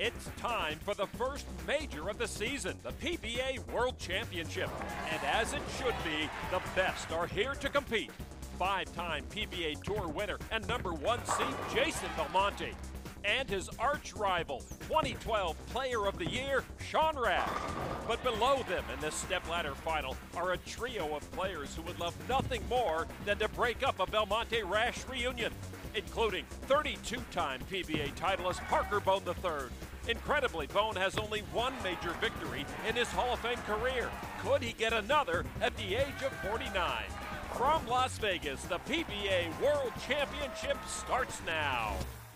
It's time for the first major of the season, the PBA World Championship. And as it should be, the best are here to compete. Five-time PBA Tour winner and #1 seed Jason Belmonte. And his arch-rival, 2012 Player of the Year, Shawn Rash. But below them in this stepladder final are a trio of players who would love nothing more than to break up a Belmonte-Rash reunion, including 32-time PBA titleist Parker Bohn III. Incredibly, Bohn has only one major victory in his Hall of Fame career. Could he get another at the age of 49? From Las Vegas, the PBA World Championship starts now.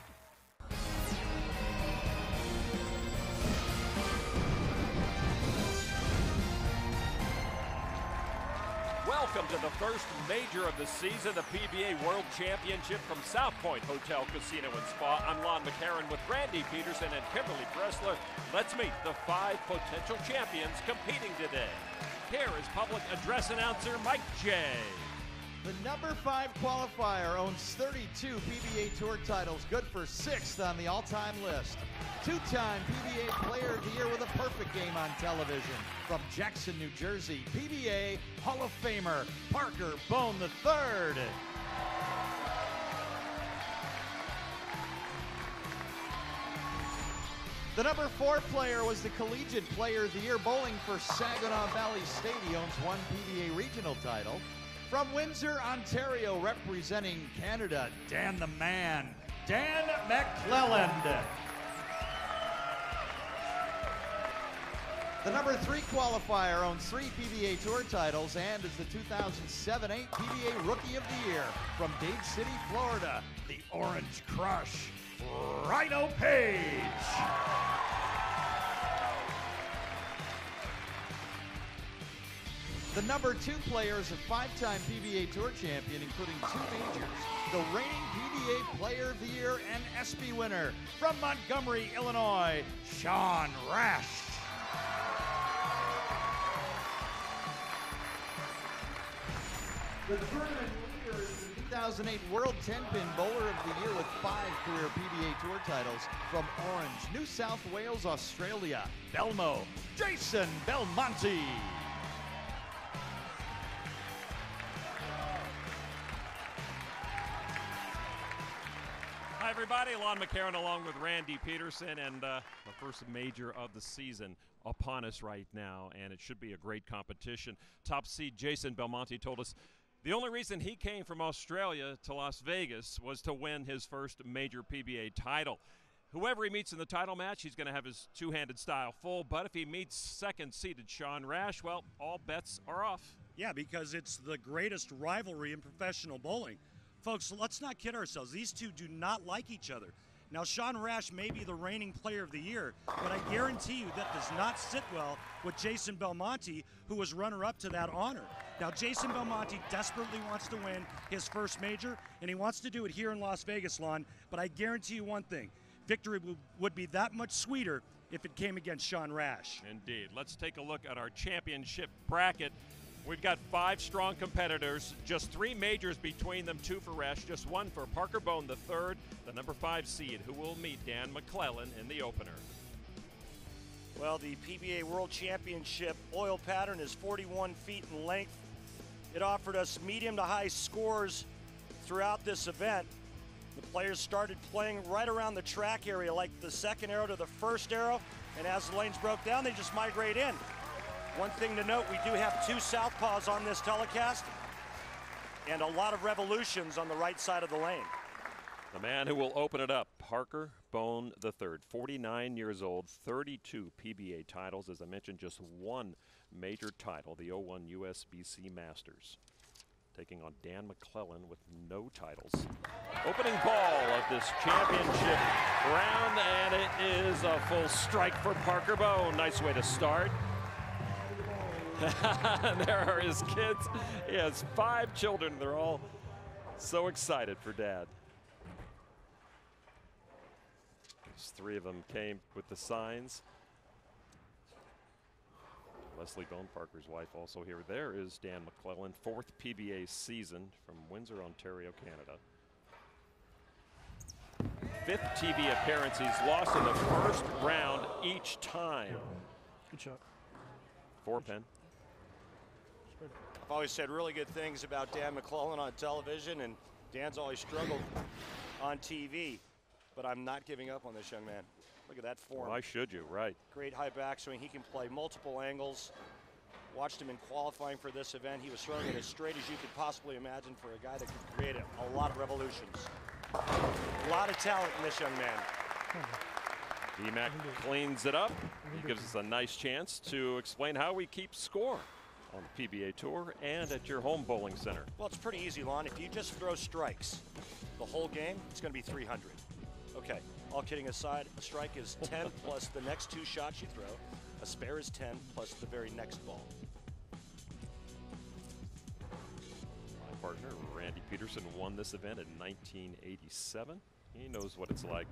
Welcome to the first major of the season, the PBA World Championship from South Point Hotel, Casino and Spa. I'm Lon McCarron with Randy Peterson and Kimberly Pressler. Let's meet the 5 potential champions competing today. Here is public address announcer Mike J. The #5 qualifier owns 32 PBA Tour titles, good for 6th on the all-time list. 2-time PBA Player of the Year with a perfect game on television. From Jackson, New Jersey, PBA Hall of Famer Parker Bohn III. The #4 player was the Collegiate Player of the Year, bowling for Saginaw Valley State. He owns 1 PBA regional title. From Windsor, Ontario, representing Canada, Dan the Man, Dan MacLelland. The #3 qualifier owns 3 PBA Tour titles and is the 2007-8 PBA Rookie of the Year. From Dade City, Florida, the Orange Crush, Rhino Page. The #2 player is a 5-time PBA Tour champion, including 2 majors. The reigning PBA Player of the Year and ESPY winner from Montgomery, Illinois, Shawn Rash. The tournament leader is the 2008 World 10-Pin Bowler of the Year with 5 career PBA Tour titles from Orange, New South Wales, Australia, Belmo, Jason Belmonte. Hi everybody, Lon McCarron along with Randy Peterson, and the first major of the season upon us right now, and it should be a great competition. Top seed Jason Belmonte told us the only reason he came from Australia to Las Vegas was to win his first major PBA title. Whoever he meets in the title match, he's going to have his two-handed style full, but if he meets second-seeded Shawn Rash, well, all bets are off. Yeah, because it's the greatest rivalry in professional bowling. Folks, let's not kid ourselves. These two do not like each other. Now, Shawn Rash may be the reigning Player of the Year, but I guarantee you that does not sit well with Jason Belmonte, who was runner-up to that honor. Now, Jason Belmonte desperately wants to win his first major, and he wants to do it here in Las Vegas, Lon, but I guarantee you one thing. Victory would be that much sweeter if it came against Shawn Rash. Indeed. Let's take a look at our championship bracket. We've got 5 strong competitors, just 3 majors between them, 2 for Rash, just 1 for Parker Bohn III, the #5 seed, who will meet Dan MacLelland in the opener. Well, the PBA World Championship oil pattern is 41 feet in length. It offered us medium to high scores throughout this event. The players started playing right around the track area, like the second arrow to the first arrow, and as the lanes broke down, they just migrate in. One thing to note, we do have 2 southpaws on this telecast and a lot of revolutions on the right side of the lane. The man who will open it up, Parker Bohn III, 49 years old, 32 PBA titles. As I mentioned, just 1 major title, the 01 USBC Masters. Taking on Dan MacLelland with no titles. Opening ball of this championship round, and it is a full strike for Parker Bohn. Nice way to start. There are his kids. He has 5 children. They're all so excited for Dad. These 3 of them came with the signs. Leslie Bohn, Parker's wife, also here. There is Dan MacLelland, 4th PBA season from Windsor, Ontario, Canada. 5th TV appearance. He's lost in the first round each time. Good shot. 4-pin. I've always said really good things about Dan MacLelland on television, and Dan's always struggled on TV. But I'm not giving up on this young man. Look at that form. Why should you? Right. Great high backswing. He can play multiple angles. Watched him in qualifying for this event. He was throwing it as straight as you could possibly imagine for a guy that could create a lot of revolutions. A lot of talent in this young man. D-Mac cleans it up. He gives us a nice chance to explain how we keep score on the PBA Tour and at your home bowling center. Well, it's pretty easy, Lon. If you just throw strikes the whole game, it's going to be 300. Okay, all kidding aside, a strike is 10 plus the next 2 shots you throw. A spare is 10 plus the very next ball. My partner, Randy Peterson, won this event in 1987. He knows what it's like.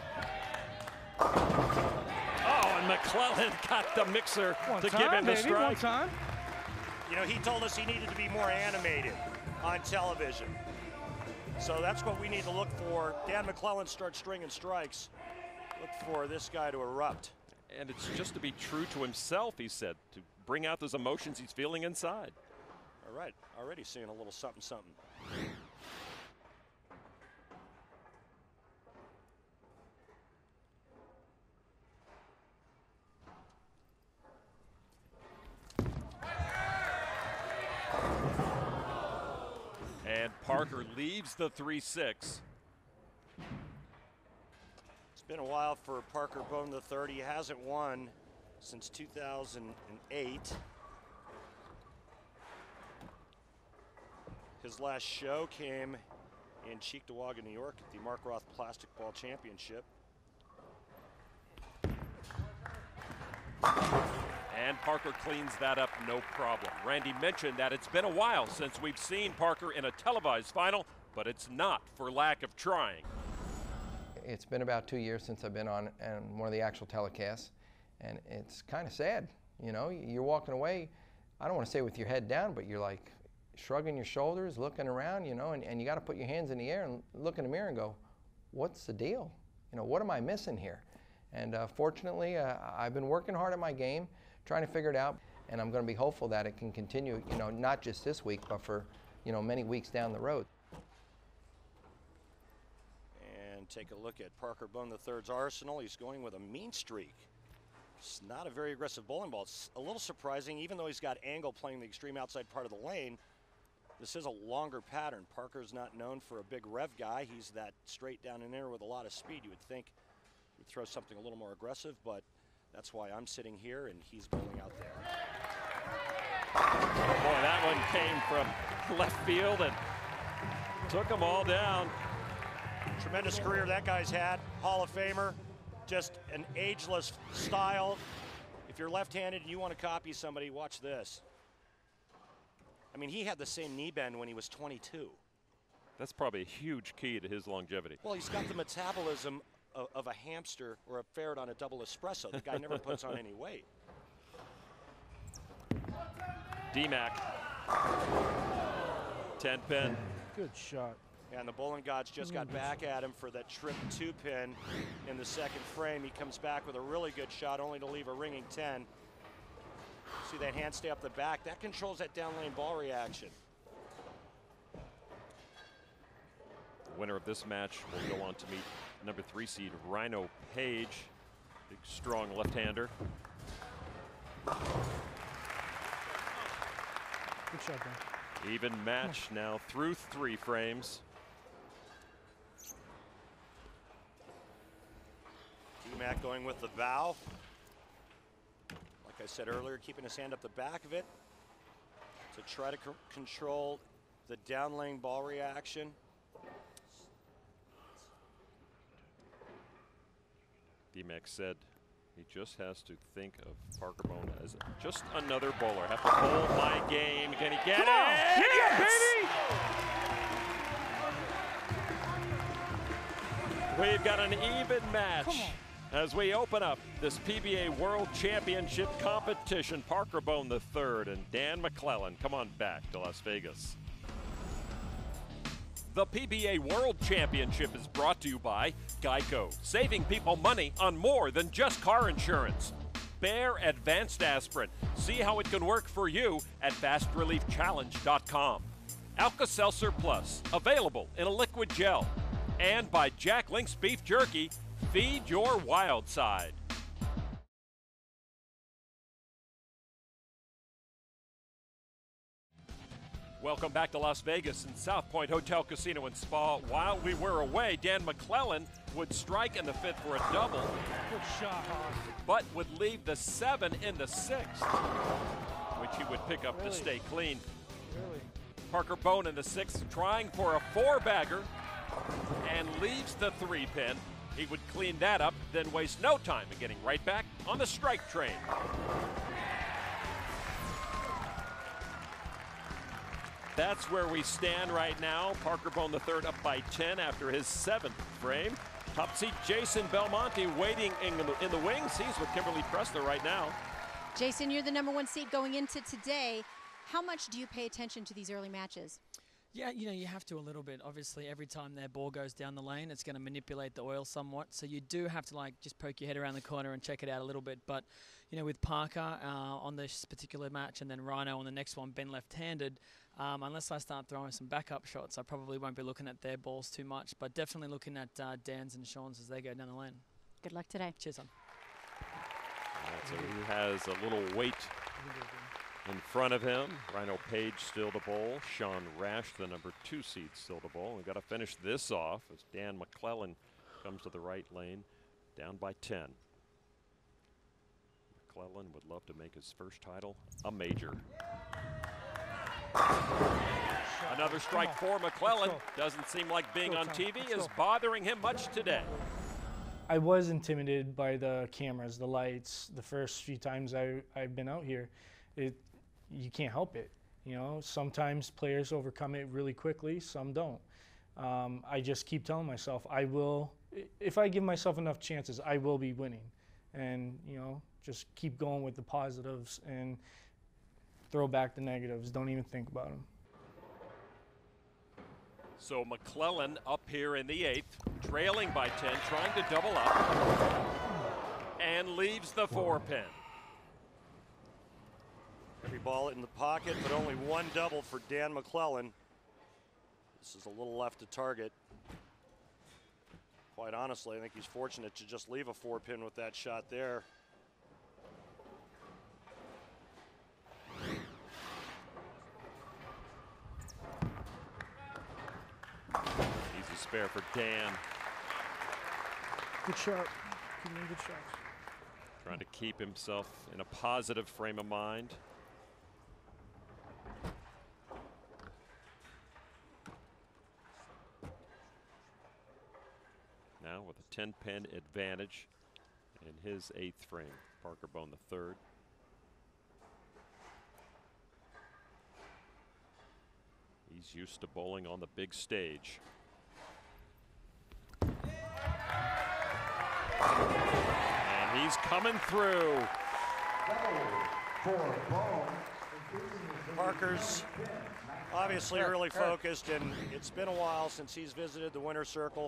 Oh, and MacLelland got the mixer to give him the strike. One time. You know, he told us he needed to be more animated on television. So that's what we need to look for. Dan MacLelland starts stringing strikes. Look for this guy to erupt. And it's just to be true to himself, he said, to bring out those emotions he's feeling inside. All right, already seeing a little something, something. And Parker leaves the 3-6. It's been a while for Parker Bohn III. He hasn't won since 2008. His last show came in Cheektowaga, New York at the Mark Roth Plastic Ball Championship. And Parker cleans that up, no problem. Randy mentioned that it's been a while since we've seen Parker in a televised final, but it's not for lack of trying. It's been about 2 years since I've been on one of the actual telecasts, and it's kind of sad. You know, you're walking away, I don't want to say with your head down, but you're like shrugging your shoulders, looking around, you know, and you got to put your hands in the air and look in the mirror and go, what's the deal? You know, what am I missing here? And fortunately, I've been working hard at my game, trying to figure it out, and I'm going to be hopeful that it can continue, you know, not just this week, but for, you know, many weeks down the road. And take a look at Parker Bohn III's arsenal. He's going with a mean streak. It's not a very aggressive bowling ball. It's a little surprising, even though he's got angle playing the extreme outside part of the lane. This is a longer pattern. Parker's not known for a big rev guy. He's that straight down in there with a lot of speed. You would think he'd throw something a little more aggressive, but that's why I'm sitting here and he's bowling out there. Boy, that one came from left field and took them all down. Tremendous career that guy's had. Hall of Famer. Just an ageless style. If you're left-handed and you want to copy somebody, watch this. I mean, he had the same knee bend when he was 22. That's probably a huge key to his longevity. Well, he's got the metabolism of a hamster or a ferret on a double espresso. The guy never puts on any weight. D-Mac. 10-pin. Good shot. And the bowling gods just got back at him for that trip 2-pin in the second frame. He comes back with a really good shot, only to leave a ringing 10. See that hand stay up the back? That controls that down lane ball reaction. The winner of this match will go on to meet number 3 seed Rhino Page, big strong left-hander. Good shot, man. Even match now through 3 frames. D-Mac going with the bow. Like I said earlier, keeping his hand up the back of it to try to control the down lane ball reaction. D-Mac said he just has to think of Parker Bohn as just another bowler. Have to bowl my game. Can he get it? Yeah, baby! We've got an even match as we open up this PBA World Championship competition. Parker Bohn III and Dan MacLelland. Come on back to Las Vegas. The PBA World Championship is brought to you by Geico, saving people money on more than just car insurance. Bayer Advanced Aspirin. See how it can work for you at FastReliefChallenge.com. Alka-Seltzer Plus, available in a liquid gel. And by Jack Link's Beef Jerky, feed your wild side. Welcome back to Las Vegas and South Point Hotel, Casino and Spa. While we were away, Dan MacLelland would strike in the 5th for a double. Good shot, Hawk. But would leave the 7 in the 6th, which he would pick up to stay clean. Really? Parker Bohn in the 6th trying for a 4-bagger and leaves the 3-pin. He would clean that up, then waste no time in getting right back on the strike train. That's where we stand right now. Parker Bohn III up by 10 after his 7th frame. Top seed Jason Belmonte waiting in the wings. He's with Kimberly Pressler right now. Jason, you're the #1 seed going into today. How much do you pay attention to these early matches? Yeah, you know, you have to a little bit. Obviously, every time their ball goes down the lane, it's going to manipulate the oil somewhat. So you do have to, like, just poke your head around the corner and check it out a little bit. But, you know, with Parker on this particular match and then Rhino on the next one, Ben left-handed, unless I start throwing some backup shots, I probably won't be looking at their balls too much. But definitely looking at Dan's and Sean's as they go down the lane. Good luck today. Cheers, son. So he has a little weight in front of him. Rhino Page still the bowl. Sean Rash, the #2 seed, still the bowl. We've got to finish this off as Dan MacLelland comes to the right lane, down by 10. MacLelland would love to make his first title a major. Another strike for MacLelland. Doesn't seem like being on TV is bothering him much today. I was intimidated by the cameras, the lights, the first few times I've been out here. You can't help it. You know, sometimes players overcome it really quickly, some don't. I just keep telling myself, I will, if I give myself enough chances, I will be winning. And, you know, just keep going with the positives and throw back the negatives. Don't even think about them. So MacLelland up here in the 8th, trailing by 10, trying to double up, and leaves the 4-pin. Every ball in the pocket, but only one double for Dan MacLelland. This is a little left to target. Quite honestly, I think he's fortunate to just leave a 4-pin with that shot there. Easy spare for Dan. Good shot. Give me a good shot. Trying to keep himself in a positive frame of mind. Now with a 10-pin advantage in his 8th frame, Parker Bohn III. He's used to bowling on the big stage. And he's coming through. Parker's obviously really focused, and it's been a while since he's visited the winner's circle.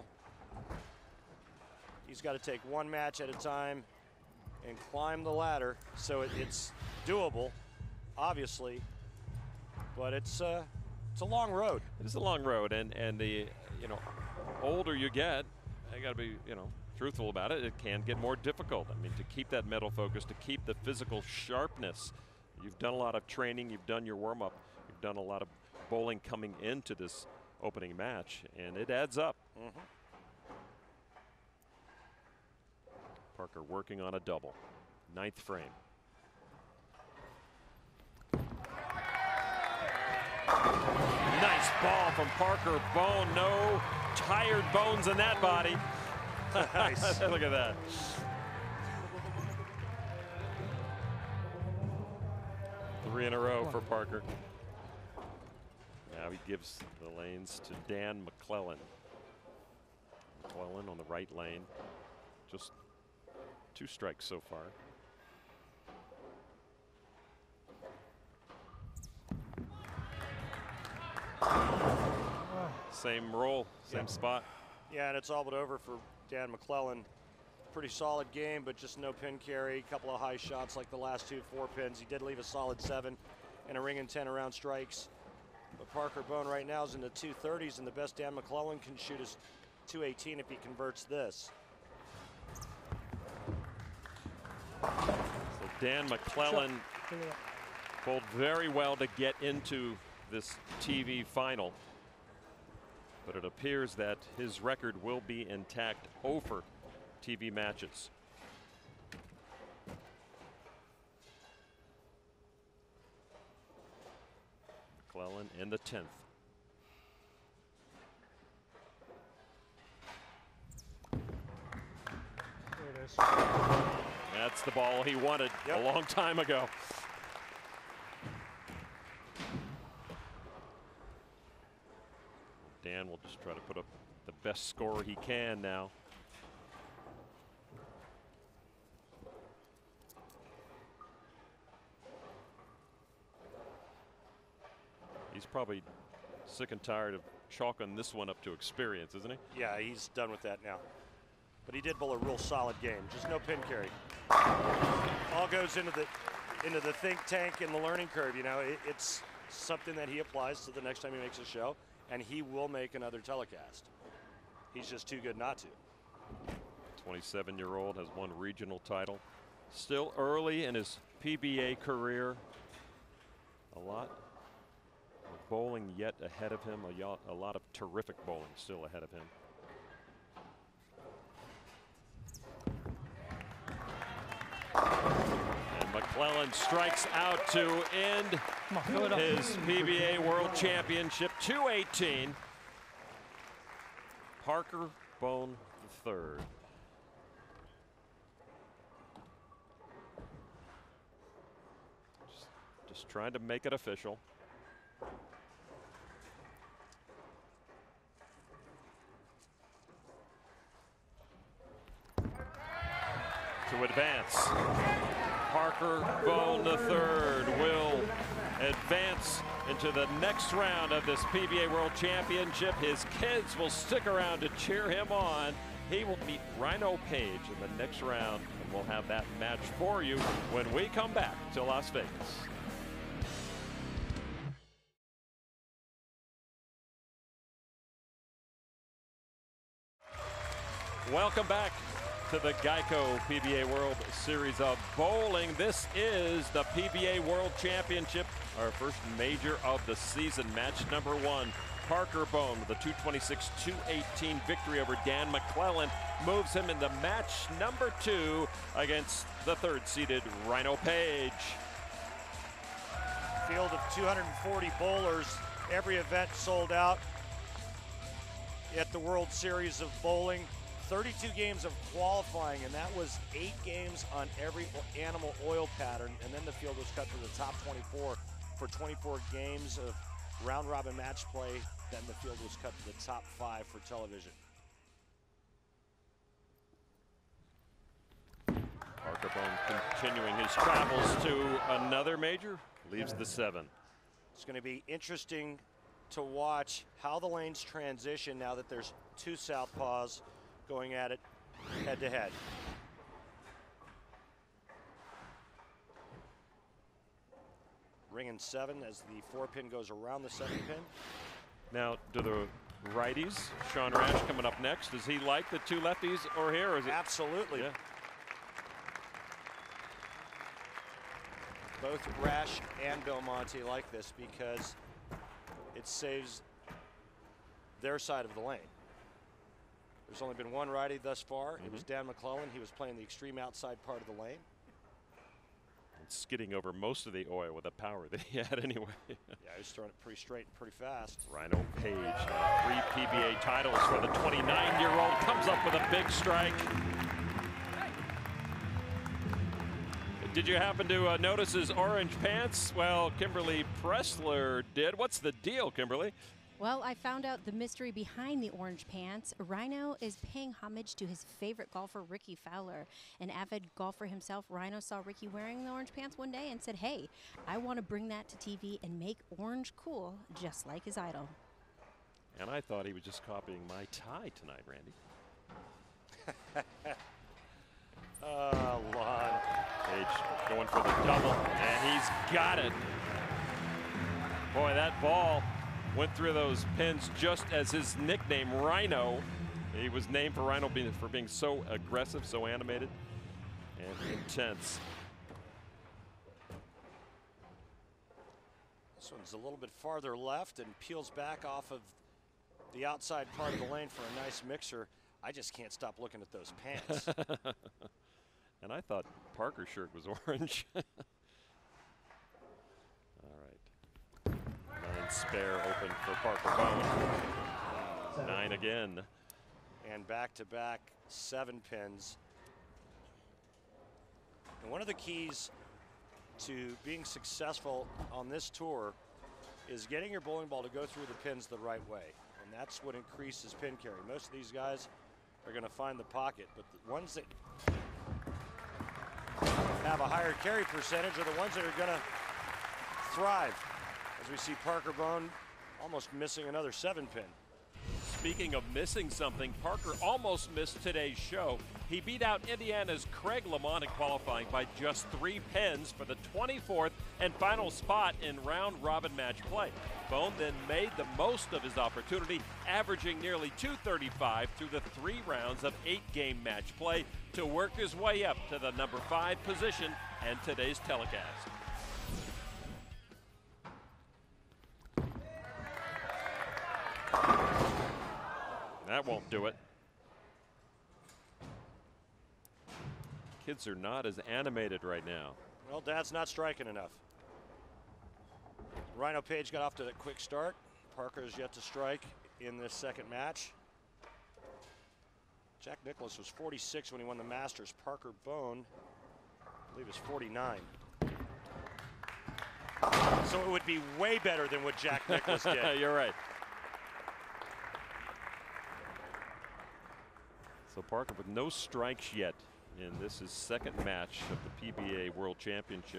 He's got to take one match at a time and climb the ladder, so it's doable, obviously, but it's a long road. It is a long road, and the older you get, I got to be truthful about it. It can get more difficult. I mean, to keep that mental focus, to keep the physical sharpness. You've done a lot of training. You've done your warm-up. You've done a lot of bowling coming into this opening match, and it adds up. Parker working on a double. 9th frame. Nice ball from Parker Bohn. No tired bones in that body. Nice. Look at that. Three in a row for Parker. Now he gives the lanes to Dan MacLelland. MacLelland on the right lane. Just 2 strikes so far. Same role, same spot. Yeah, and it's all but over for Dan MacLelland. Pretty solid game, but just no pin carry. A couple of high shots like the last 2 4 pins. He did leave a solid 7 and a ring and 10 around strikes. But Parker Bohn right now is in the 230s, and the best Dan MacLelland can shoot is 218 if he converts this. So Dan MacLelland bowled very well to get into this TV final. But it appears that his record will be intact over TV matches. MacLelland in the 10th. There it is. That's the ball he wanted a long time ago. Dan will just try to put up the best score he can now. He's probably sick and tired of chalking this one up to experience, isn't he? Yeah, he's done with that now. But he did bowl a real solid game. Just no pin carry. All goes into the think tank and the learning curve. You know, it's something that he applies to the next time he makes a show, and he will make another telecast. He's just too good not to. 27-year-old has won regional title. Still early in his PBA career. A lot of bowling yet ahead of him. A lot of terrific bowling still ahead of him. And MacLelland strikes out to end his PBA World Championship. 218. Parker Bohn III. Just trying to make it official. To advance. Parker Bohn III will advance into the next round of this PBA World Championship. His kids will stick around to cheer him on. He will meet Rhino Page in the next round, and we'll have that match for you when we come back to Las Vegas. Welcome back to the Geico PBA World Series of Bowling. This is the PBA World Championship, our first major of the season. Match number 1, Parker Bohn with a 226-218 victory over Dan MacLelland moves him into match number 2 against the 3rd-seeded Rhino Page. Field of 240 bowlers, every event sold out at the World Series of Bowling. 32 games of qualifying, and that was 8 games on every animal oil pattern, and then the field was cut to the top 24 for 24 games of round-robin match play. Then the field was cut to the top 5 for television. Parker Bohn continuing his travels to another major, leaves the 7. It's going to be interesting to watch how the lanes transition now that there's 2 southpaws going at it head-to-head. Ring and 7 as the 4-pin goes around the 7-pin. Now, do the righties, Sean Rash coming up next, does he like the 2 lefties or here? Or is Absolutely. Yeah. Both Rash and Belmonte like this because it saves their side of the lane. There's only been 1 righty thus far. It was Dan MacLelland. He was playing the extreme outside part of the lane. And skidding over most of the oil with the power that he had anyway. Yeah, he was throwing it pretty straight and pretty fast. Rhino Page, 3 PBA titles for the 29-year-old, comes up with a big strike. Did you happen to notice his orange pants? Well, Kimberly Pressler did. What's the deal, Kimberly? Well, I found out the mystery behind the orange pants. Rhino is paying homage to his favorite golfer, Ricky Fowler. An avid golfer himself, Rhino saw Ricky wearing the orange pants one day and said, hey, I want to bring that to TV and make orange cool just like his idol. And I thought he was just copying my tie tonight, Randy. Lon. Page going for the double, and he's got it. Boy, that ball went through those pins just as his nickname, Rhino. He was named for Rhino for being so aggressive, so animated, and intense. This one's a little bit farther left and peels back off of the outside part of the lane for a nice mixer. I just can't stop looking at those pants. And I thought Parker's shirt was orange. All right. 9 spare open for Parker Bohn. 9 again. And back-to-back 7 pins. And one of the keys to being successful on this tour is getting your bowling ball to go through the pins the right way. And that's what increases pin carry. Most of these guys are going to find the pocket, but the ones that have a higher carry percentage are the ones that are going to thrive. As we see Parker Bohn almost missing another 7-pin. Speaking of missing something, Parker almost missed today's show. He beat out Indiana's Craig Lamont in qualifying by just 3 pins for the 24th and final spot in round-robin match play. Bohn then made the most of his opportunity, averaging nearly 235 through the 3 rounds of 8-game match play to work his way up to the number 5 position and today's telecast. That won't do it. Kids are not as animated right now. Well, Dad's not striking enough. Rhino Page got off to that quick start. Parker is yet to strike in this second match. Jack Nicklaus was 46 when he won the Masters. Parker Bohn, I believe, is 49. So it would be way better than what Jack Nicklaus did. You're right. So Parker with no strikes yet in this is second match of the PBA World Championship.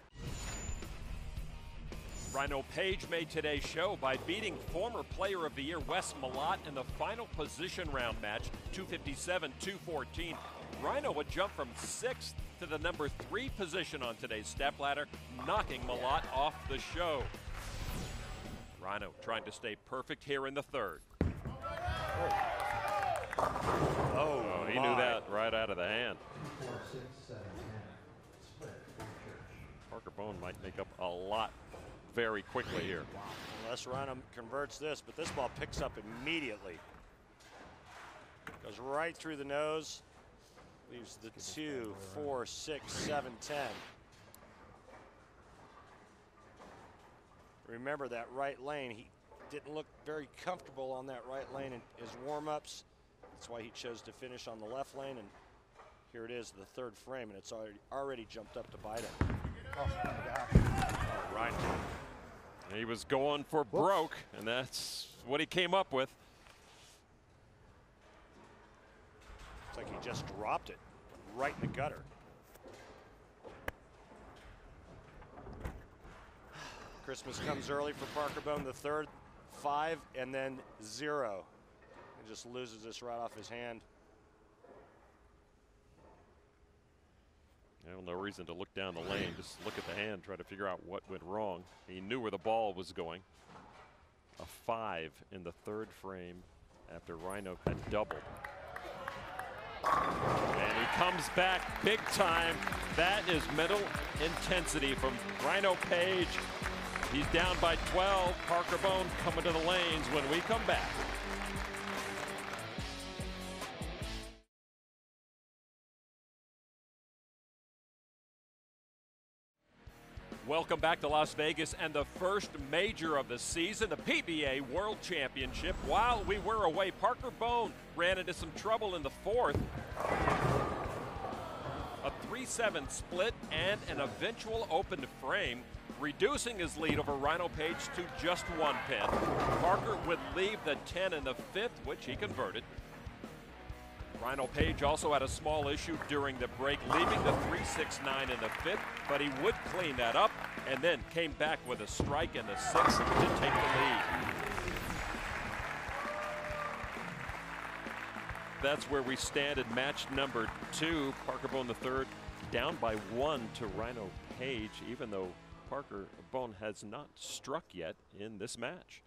Rhino Page made today's show by beating former Player of the Year Wes Malott in the final position round match, 257-214. Rhino would jump from 6th to the number 3 position on today's stepladder, knocking Malott off the show. Rhino trying to stay perfect here in the third. Oh, he knew that right out of the hand. Parker Bohn might make up a lot very quickly here. Unless Rhino converts this, but this ball picks up immediately. Goes right through the nose. Leaves the 2, 4, 6, 7, 10. Remember that right lane. He didn't look very comfortable on that right lane in his warm-ups. That's why he chose to finish on the left lane, and here it is, the third frame, and it's already jumped up to bite him. Oh my God. Oh, Rhino. He was going for broke, and that's what he came up with. It's like he just dropped it right in the gutter. Christmas comes early for Parker Bohn, the third, 5, and then 0. He just loses this right off his hand. Well, no reason to look down the lane. Just look at the hand, try to figure out what went wrong. He knew where the ball was going. A 5 in the third frame after Rhino had doubled. And he comes back big time. That is mental intensity from Rhino Page. He's down by 12. Parker Bohn coming to the lanes when we come back. Welcome back to Las Vegas and the first major of the season, the PBA World Championship. While we were away, Parker Bohn ran into some trouble in the fourth. A 3-7 split and an eventual open frame, reducing his lead over Rhino Page to just 1 pin. Parker would leave the 10 in the fifth, which he converted. Rhino Page also had a small issue during the break, leaving the 3-6-9 in the fifth, but he would clean that up and then came back with a strike in the sixth to take the lead. that's where we stand at match number 2. Parker Bohn III down by 1 to Rhino Page, even though Parker Bohn has not struck yet in this match.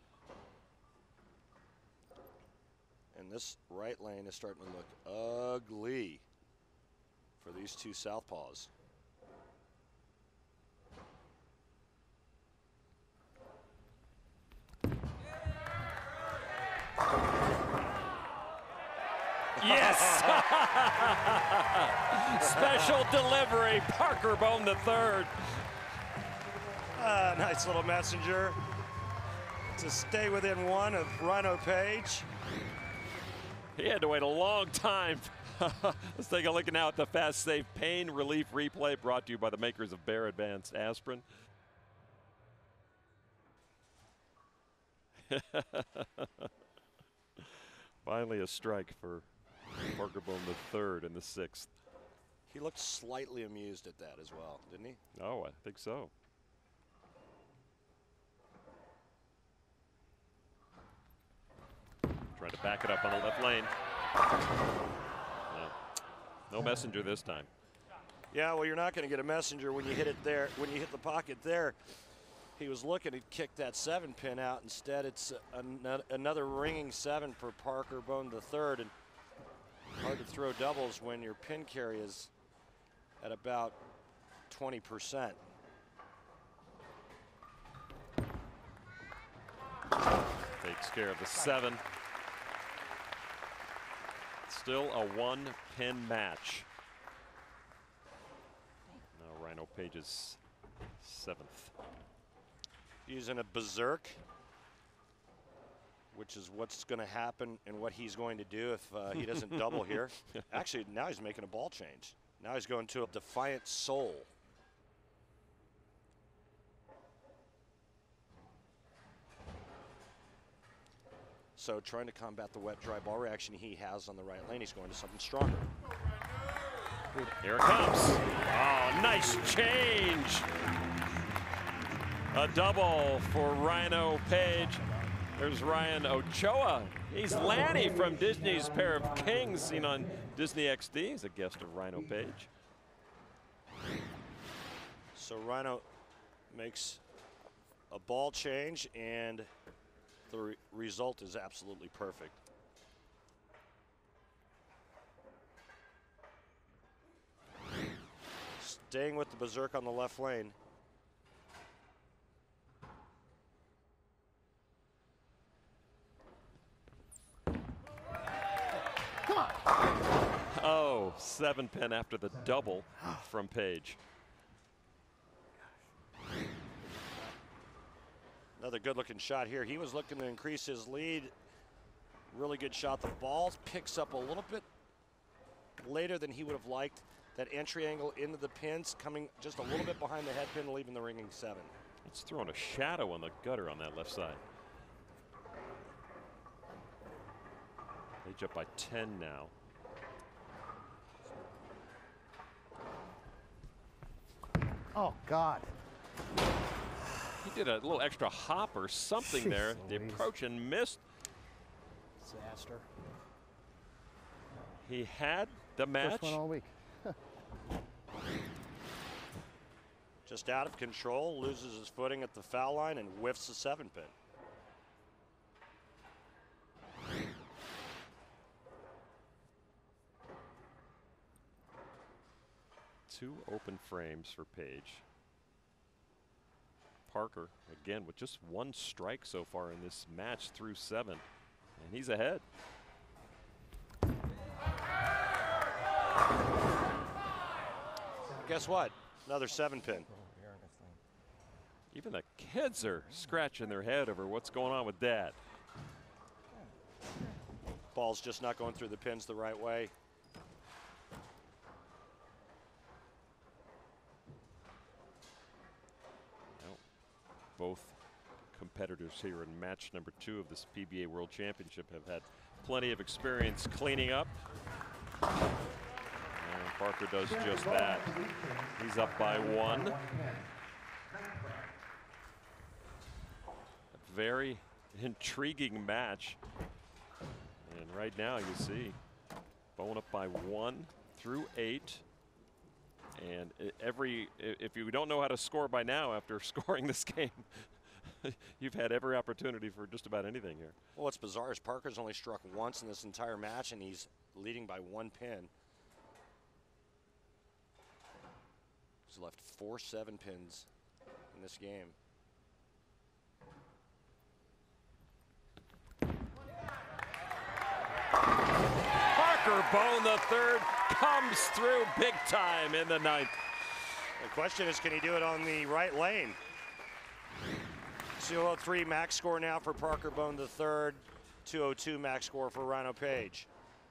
And this right lane is starting to look ugly for these two southpaws. Yes! Special delivery, Parker Bohn III. Nice little messenger to stay within 1 of Rhino Page. He had to wait a long time. Let's take a look now at the fast safe pain relief replay brought to you by the makers of Bear Advanced Aspirin. Finally a strike for Parker Bohn III in the 6th. He looked slightly amused at that as well, didn't he? Oh, I think so. Trying to back it up on the left lane. No messenger this time. Yeah, well, you're not going to get a messenger when you hit it there. When you hit the pocket there, he was looking to kick that 7-pin out. Instead, it's another ringing 7 for Parker Bohn III, and hard to throw doubles when your pin carry is at about 20%. Takes care of the 7. Still a 1-pin match. Now Rhino Page's 7th. Using a berserk, which is what's going to happen and what he's going to do if he doesn't double here. Actually, now he's making a ball change. Now he's going to a defiant soul. So trying to combat the wet dry ball reaction he has on the right lane, he's going to something stronger. Here it comes. Oh, nice change. A double for Rhino Page. There's Ryan Ochoa. He's Lanny from Disney's Pair of Kings, seen on Disney XD. He's a guest of Rhino Page. So Rhino makes a ball change, and the result is absolutely perfect. Staying with the berserk on the left lane. Come on. Oh, 7-pin after the double from Page. Another good looking shot here. He was looking to increase his lead. Really good shot. The ball picks up a little bit later than he would have liked. That entry angle into the pins, coming just a little bit behind the head pin, leaving the ringing 7. It's throwing a shadow on the gutter on that left side. Page up by 10 now. Oh, God. He did a little extra hop or something there. The approach and missed. Disaster. He had the match. First one all week. Just out of control, loses his footing at the foul line and whiffs the 7-pin. Two open frames for Page. Parker, again, with just 1 strike so far in this match through 7. And he's ahead. Guess what? Another 7-pin. Even the kids are scratching their head over what's going on with Dad. Ball's just not going through the pins the right way. Well, both competitors here in match number 2 of this PBA World Championship have had plenty of experience cleaning up. And Parker does just that. He's up by 1. A very intriguing match. And right now you see Bohn up by 1 through 8. And if you don't know how to score by now after scoring this game, you've had every opportunity for just about anything here. Well, what's bizarre is Parker's only struck once in this entire match, and he's leading by 1 pin. He's left 4 7-pins in this game. Parker Bohn III comes through big time in the 9th. The question is, can he do it on the right lane? 203 max score now for Parker Bohn III. 202 max score for Rhino Page.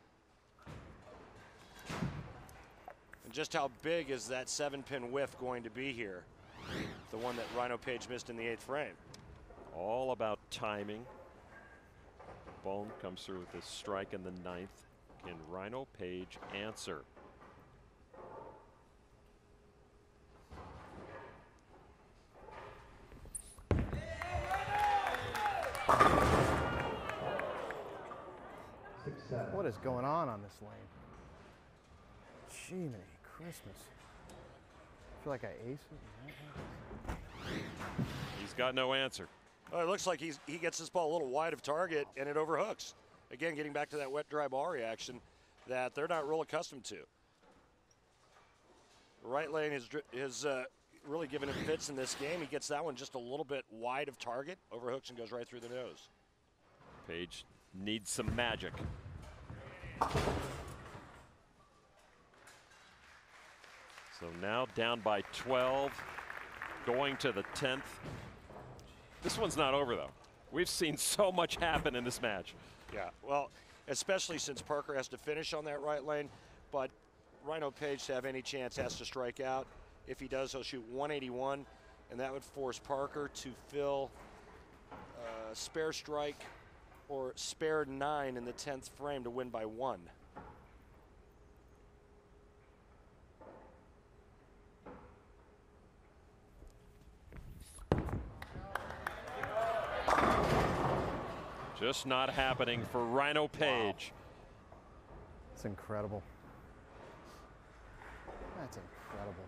And just how big is that 7-pin whiff going to be here? The one that Rhino Page missed in the 8th frame. All about timing. Bohn comes through with this strike in the 9th. Can Rhino Page answer? What is going on this lane? Gee, Christmas. I feel like I aced it. He's got no answer. Oh, it looks like he gets this ball a little wide of target and it overhooks. Again, getting back to that wet dry ball reaction that they're not real accustomed to. Right lane is really given him fits in this game. He gets that one just a little bit wide of target, overhooks and goes right through the nose. Page needs some magic. So now down by 12, going to the 10th. This one's not over though. We've seen so much happen in this match. Yeah, well, especially since Parker has to finish on that right lane, but Rhino Page, to have any chance, has to strike out. If he does, he'll shoot 181, and that would force Parker to fill spare strike or spare 9 in the 10th frame to win by 1. Just not happening for Rhino Page. Wow. It's incredible. That's incredible.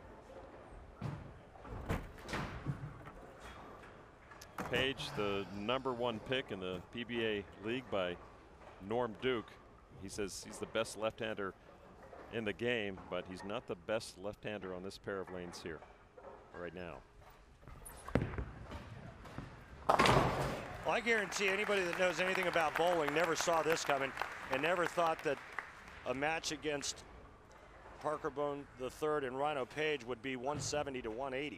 Page, the #1 pick in the PBA league by Norm Duke. He says he's the best left-hander in the game, but he's not the best left-hander on this pair of lanes here right now. Well, I guarantee anybody that knows anything about bowling never saw this coming and never thought that a match against Parker Bohn III and Rhino Page would be 170 to 180.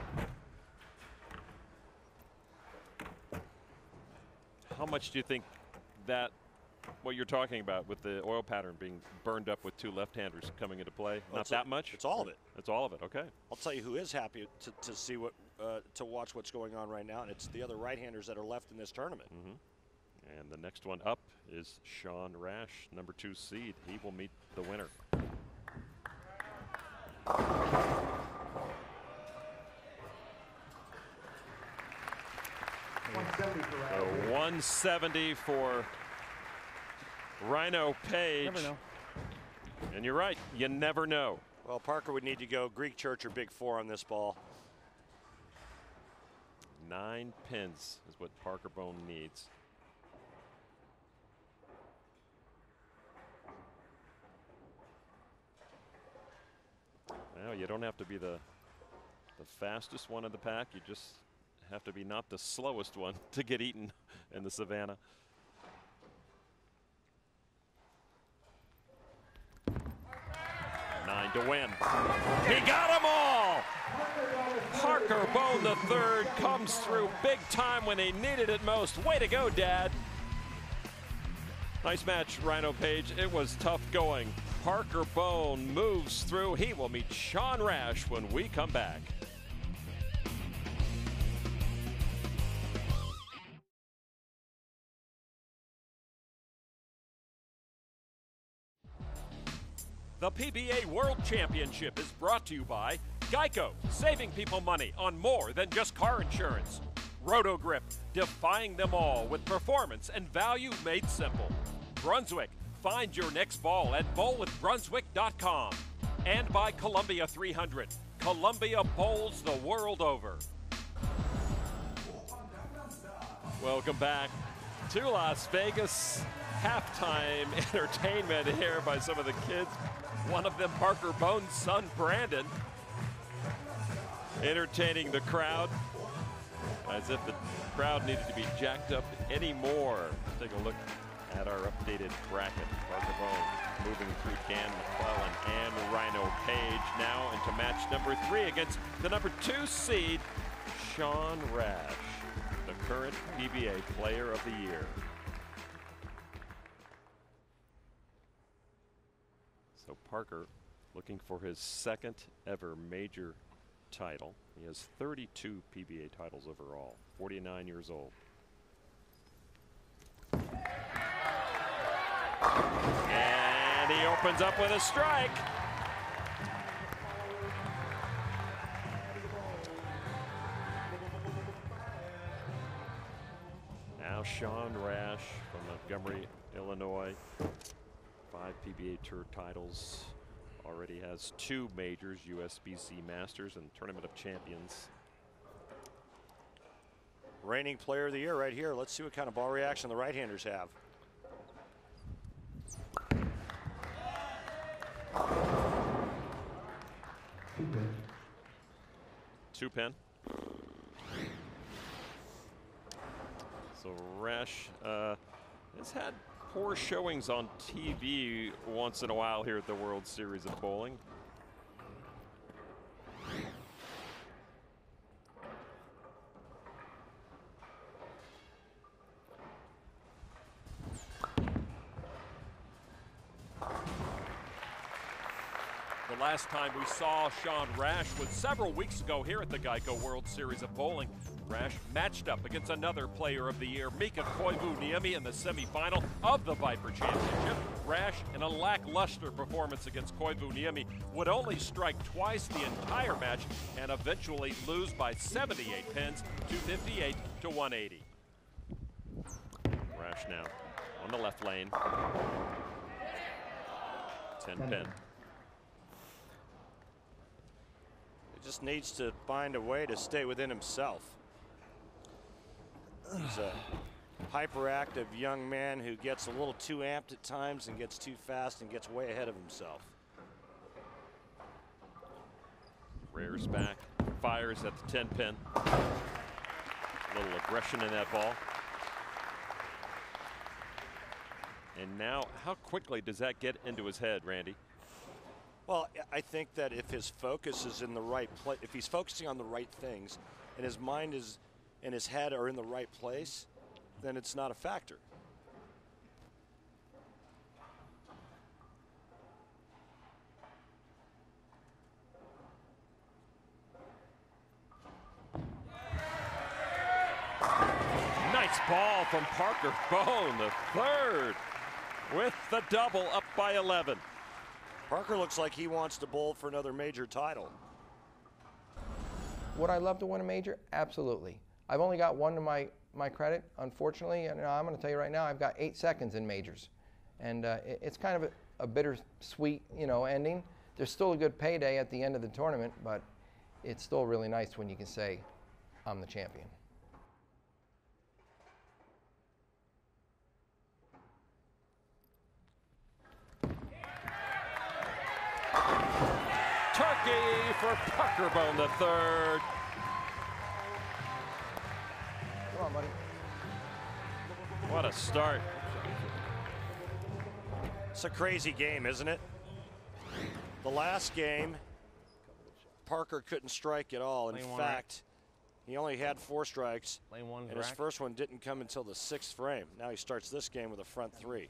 How much do you think that, what you're talking about with the oil pattern being burned up with 2 left-handers coming into play? Well, not that much? It's all of it. It's all of it, okay. I'll tell you who is happy to see what, to watch what's going on right now, and it's the other right-handers that are left in this tournament. Mm-hmm. And the next one up is Sean Rash, #2 seed. He will meet the winner. 170 for Rhino Page. Never know. And you're right, you never know. Well, Parker would need to go Greek Church or Big 4 on this ball. 9 pins is what Parker Bohn needs. Well, you don't have to be the fastest one in the pack. You just have to be not the slowest one to get eaten in the Savannah. Nine to win. He got them all! Parker Bohn III comes through big time when he needed it most. Way to go, Dad. Nice match, Rhino Page. It was tough going. Parker Bohn moves through. He will meet Sean Rash when we come back. The PBA World Championship is brought to you by Geico, saving people money on more than just car insurance. Roto-Grip, defying them all with performance and value made simple. Brunswick, Find your next ball at bowlwithbrunswick.com. And by Columbia 300. Columbia bowls the world over. Welcome back to Las Vegas. Halftime entertainment here by some of the kids. One of them, Parker Bohn's son, Brandon, entertaining the crowd as if the crowd needed to be jacked up anymore. Let's take a look at our updated bracket. Parker Bohn moving through Dan MacLelland and Rhino Page now into match number 3 against the number 2 seed, Sean Rash, the current PBA Player of the Year. So Parker looking for his second ever major title. He has 32 PBA titles overall, 49 years old. And he opens up with a strike. Now Sean Rash from Montgomery, Illinois. 5 PBA Tour titles. Already has 2 majors, USBC Masters and Tournament of Champions. Reigning Player of the Year right here. Let's see what kind of ball reaction the right-handers have. Two pin. So Rash has had poor showings on TV once in a while here at the World Series of Bowling. The last time we saw Sean Rash was several weeks ago here at the Geico World Series of Bowling. Rash matched up against another Player of the Year, Mika Koivuniemi, in the semifinal of the Viper Championship. Rash, in a lackluster performance against Koivuniemi, would only strike twice the entire match and eventually lose by 78 pins, 258 to 180. Rash now on the left lane. 10 pin. Just needs to find a way to stay within himself. He's a hyperactive young man who gets a little too amped at times and gets too fast and gets way ahead of himself. Rears back, fires at the 10 pin. A little aggression in that ball. And now, how quickly does that get into his head, Randy? Well, I think that if his focus is in the right place, if he's focusing on the right things and his mind is and his head are in the right place, then it's not a factor. Nice ball from Parker Bohn, the third, with the double, up by 11. Parker looks like he wants to bowl for another major title. Would I love to win a major? Absolutely. I've only got one to my credit, unfortunately, and I'm going to tell you right now, I've got 8 seconds in majors. And it's kind of a bittersweet, ending. There's still a good payday at the end of the tournament, but it's still really nice when you can say, I'm the champion. Turkey for Parker Bohn the third. Come on, buddy. What a start. It's a crazy game, isn't it? The last game, Parker couldn't strike at all. In fact, he only had 4 strikes, and his first one didn't come until the 6th frame. Now he starts this game with a front 3.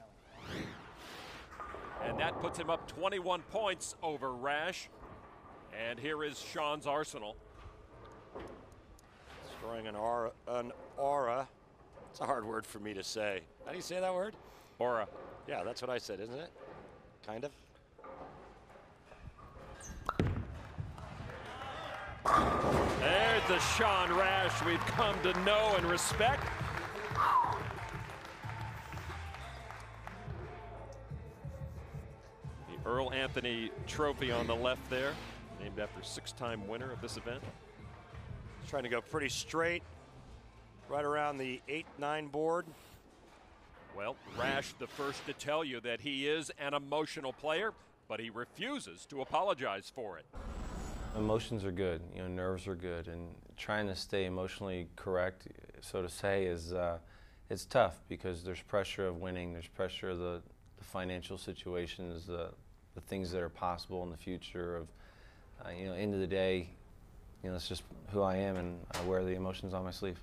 And that puts him up 21 points over Rash. And here is Sean's arsenal. Destroying an aura. It's a hard word for me to say. How do you say that word? Aura. Yeah, that's what I said, isn't it? Kind of. There's the Sean Rash we've come to know and respect. Earl Anthony trophy on the left there, named after 6-time winner of this event. Trying to go pretty straight, right around the 8-9 board. Well, Rash the first to tell you that he is an emotional player, but he refuses to apologize for it. Emotions are good, you know, nerves are good, and trying to stay emotionally correct, so to say, is it's tough because there's pressure of winning, there's pressure of the financial situations, the things that are possible in the future of, you know, end of the day, you know, it's just who I am, and I wear the emotions on my sleeve.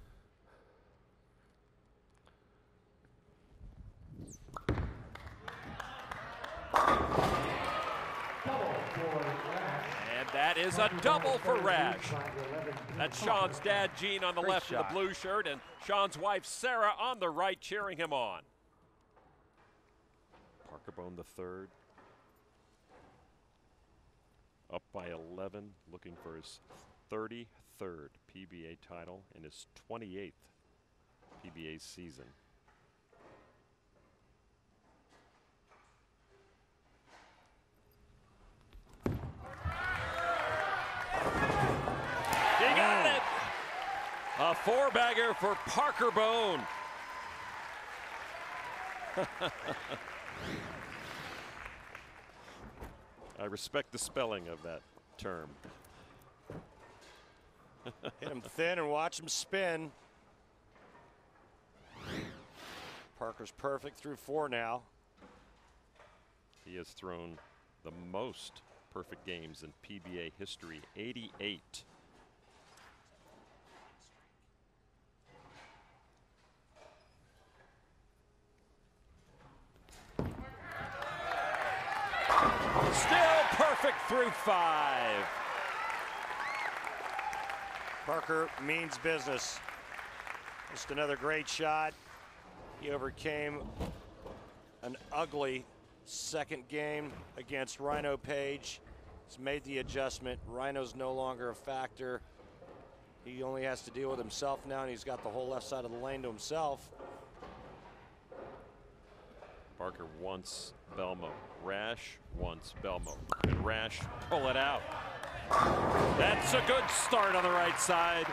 And that is a double for Rash. That's Sean's dad, Gene, on the left in the blue shirt, and Sean's wife, Sarah, on the right, cheering him on. Parker Bohn III up by 11, looking for his 33rd PBA title in his 28th PBA season. He got it! A 4-bagger for Parker Bohn. I respect the spelling of that term. Hit him thin and watch him spin. Parker's perfect through 4 now. He has thrown the most perfect games in PBA history, 88. Still perfect through 5. Parker means business. Just another great shot. He overcame an ugly second game against Rhino Page. He's made the adjustment. Rhino's no longer a factor. He only has to deal with himself now, and he's got the whole left side of the lane to himself. Parker wants Belmo. Rash wants Belmo. And Rash pull it out. That's a good start on the right side.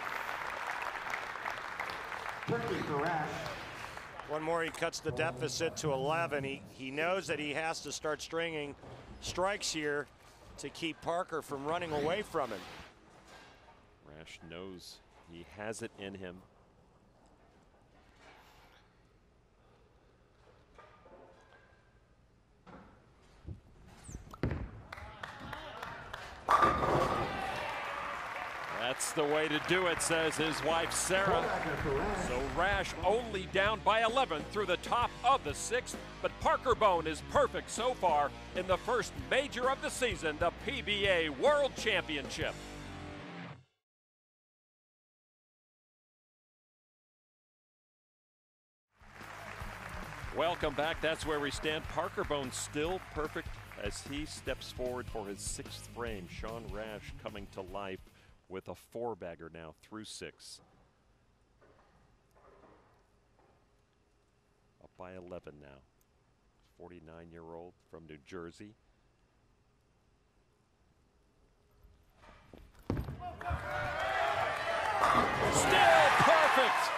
One more, he cuts the deficit to 11. He knows that he has to start stringing strikes here to keep Parker from running away from him. Rash knows he has it in him. That's the way to do it, says his wife, Sarah. So Rash only down by 11 through the top of the 6th, but Parker Bohn is perfect so far in the first major of the season, the PBA World Championship. Welcome back. That's where we stand. Parker Bohn still perfect as he steps forward for his 6th frame. Sean Rash coming to life with a 4-bagger now through 6. Up by 11 now. 49-year-old from New Jersey. Still perfect!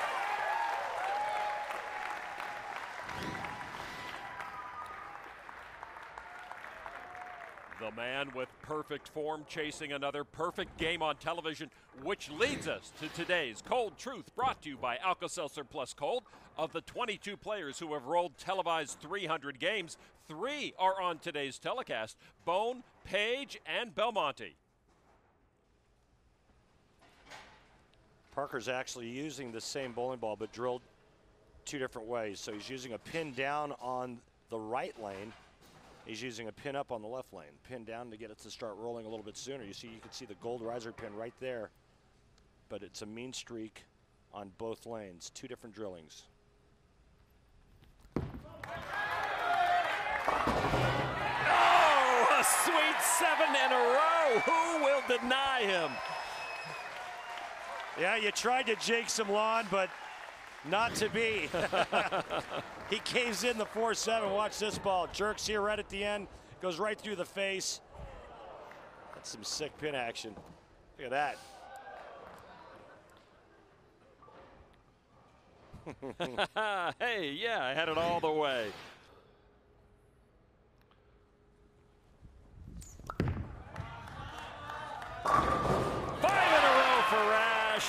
The man with perfect form chasing another perfect game on television, which leads us to today's Cold Truth, brought to you by Alka-Seltzer Plus Cold. Of the 22 players who have rolled televised 300 games, 3 are on today's telecast: Bohn, Page, and Belmonte. Parker's actually using the same bowling ball, but drilled 2 different ways. So he's using a pin down on the right lane. He's using a pin up on the left lane. Pin down to get it to start rolling a little bit sooner. You can see the gold riser pin right there, but it's a mean streak on both lanes. 2 different drillings. Oh, a sweet 7 in a row. Who will deny him? Yeah, you tried to jinx him, Lon, but Not to be. He caves in the 4-7. Watch this ball. Jerks here right at the end. Goes right through the face. That's some sick pin action. Look at that. Hey, yeah, I had it all the way. Five in a row for Rash.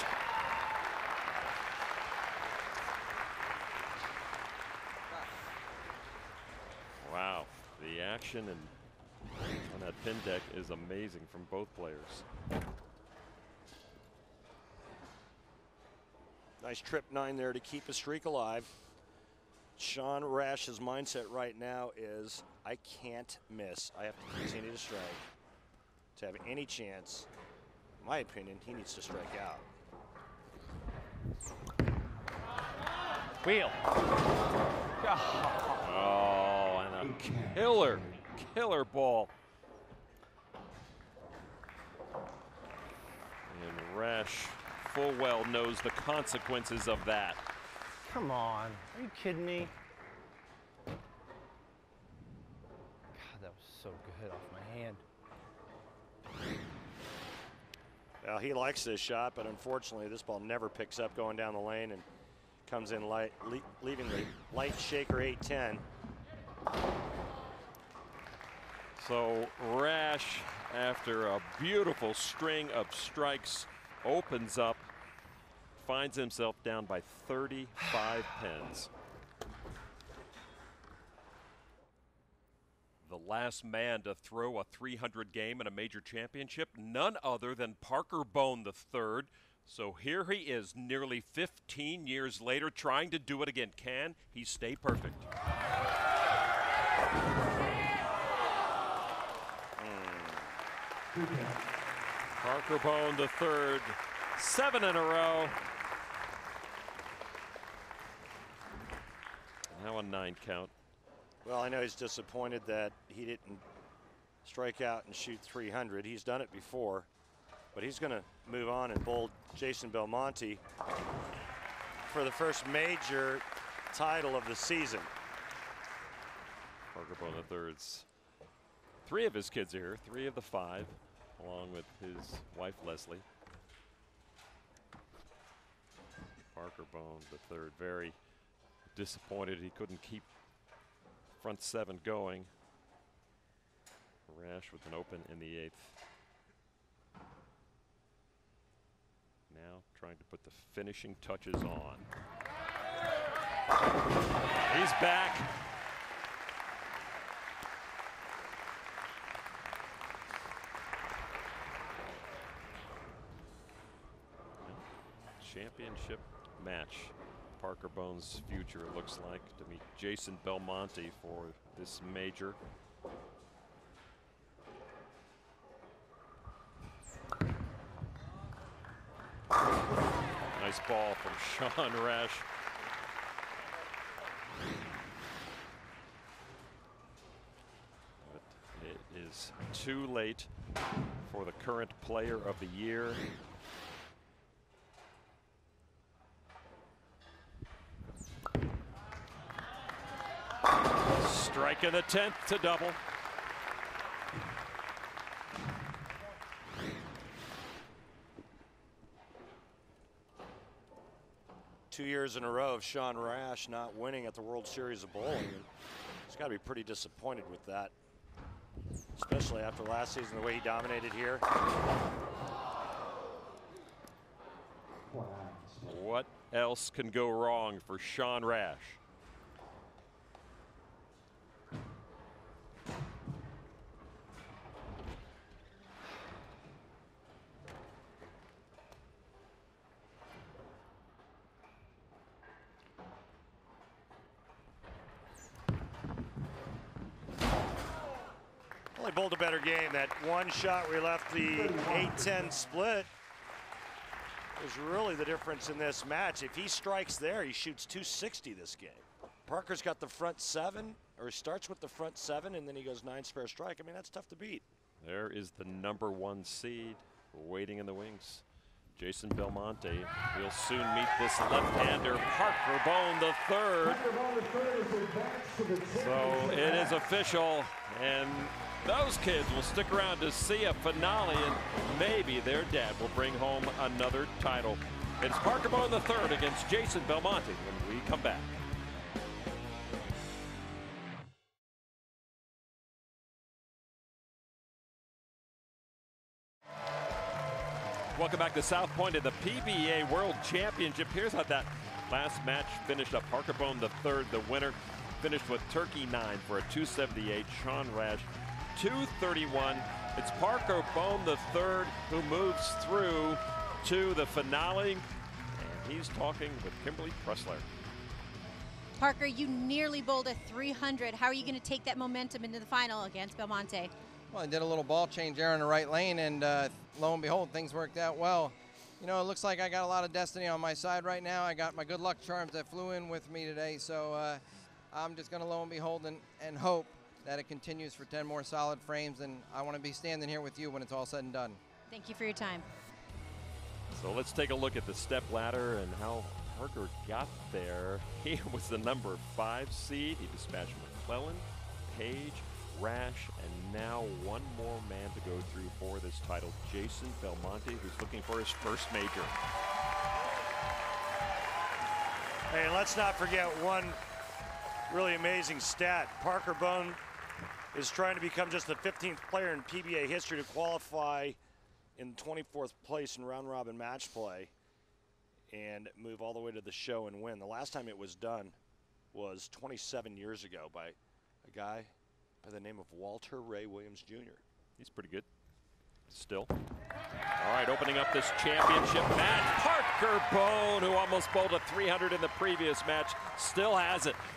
Wow, the action on that pin deck is amazing from both players. Nice trip 9 there to keep a streak alive. Sean Rash's mindset right now is, I can't miss. I have to continue to strike. To have any chance, in my opinion, he needs to strike out. Wheel. Oh, and a killer ball. And Rash full well knows the consequences of that. Come on, are you kidding me? God, that was so good off my hand. Well, he likes this shot, but unfortunately this ball never picks up going down the lane and comes in light, leaving the light shaker 8-10. So Rash, after a beautiful string of strikes, opens up, finds himself down by 35 pins. The last man to throw a 300 game in a major championship, none other than Parker Bohn III. So here he is, nearly 15 years later, trying to do it again. Can he stay perfect? Parker Bohn III, 7 in a row. Now a 9 count. Well, I know he's disappointed that he didn't strike out and shoot 300. He's done it before, but he's going to move on and bowl Jason Belmonte for the first major title of the season. Parker Bohn III's 3 of his kids are here, 3 of the 5, along with his wife Leslie. Parker Bohn III, very disappointed he couldn't keep front 7 going. Rash with an open in the 8th. Now trying to put the finishing touches on. He's back. Championship match. Parker Bohn's future, it looks like, to meet Jason Belmonte for this major. Nice ball from Sean Rash. But it is too late for the current player of the year. Strike in the 10th to double. Two years in a row of Sean Rash not winning at the World Series of Bowling. And he's got to be pretty disappointed with that, especially after last season, the way he dominated here. What else can go wrong for Sean Rash? Well, he bowled a better game. That one shot where he left the 8-10 split is really the difference in this match. If he strikes there, he shoots 260 this game. Parker's got the front 7, or he starts with the front 7, and then he goes 9 spare strike. I mean, that's tough to beat. There is the #1 seed waiting in the wings. Jason Belmonte will soon meet this left-hander, Parker Bohn III. So it is official, and those kids will stick around to see a finale, and maybe their dad will bring home another title. It's Parker Bohn III against Jason Belmonte when we come back. Welcome back to South Point of the PBA World Championship. Here's how that last match finished up. Parker Bohn III, the winner, finished with Turkey 9 for a 278. Sean Rash, 231. It's Parker Bohn III who moves through to the finale, and he's talking with Kimberly Pressler. Parker, you nearly bowled a 300. How are you going to take that momentum into the final against Belmonte? Well, I did a little ball change there in the right lane, and lo and behold, things worked out well. You know, it looks like I got a lot of destiny on my side right now. I got my good luck charms that flew in with me today, so I'm just going to lo and behold and hope that it continues for 10 more solid frames, and I want to be standing here with you when it's all said and done. Thank you for your time. So let's take a look at the step ladder and how Parker got there. He was the number 5 seed. He dispatched MacLelland, Page, Rash, and now one more man to go through for this title, Jason Belmonte, who's looking for his first major. Hey, let's not forget one really amazing stat. Parker Bohn is trying to become just the 15th player in PBA history to qualify in 24th place in round-robin match play and move all the way to the show and win. The last time it was done was 27 years ago by a guy by the name of Walter Ray Williams Jr. He's pretty good still. All right, opening up this championship match, Parker Bohn, who almost bowled a 300 in the previous match, still has it.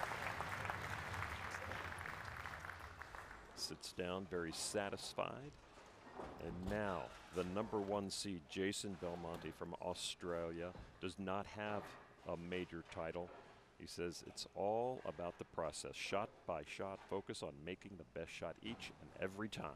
Sits down, very satisfied. And now the number 1 seed, Jason Belmonte from Australia, does not have a major title. He says it's all about the process, shot by shot, focus on making the best shot each and every time.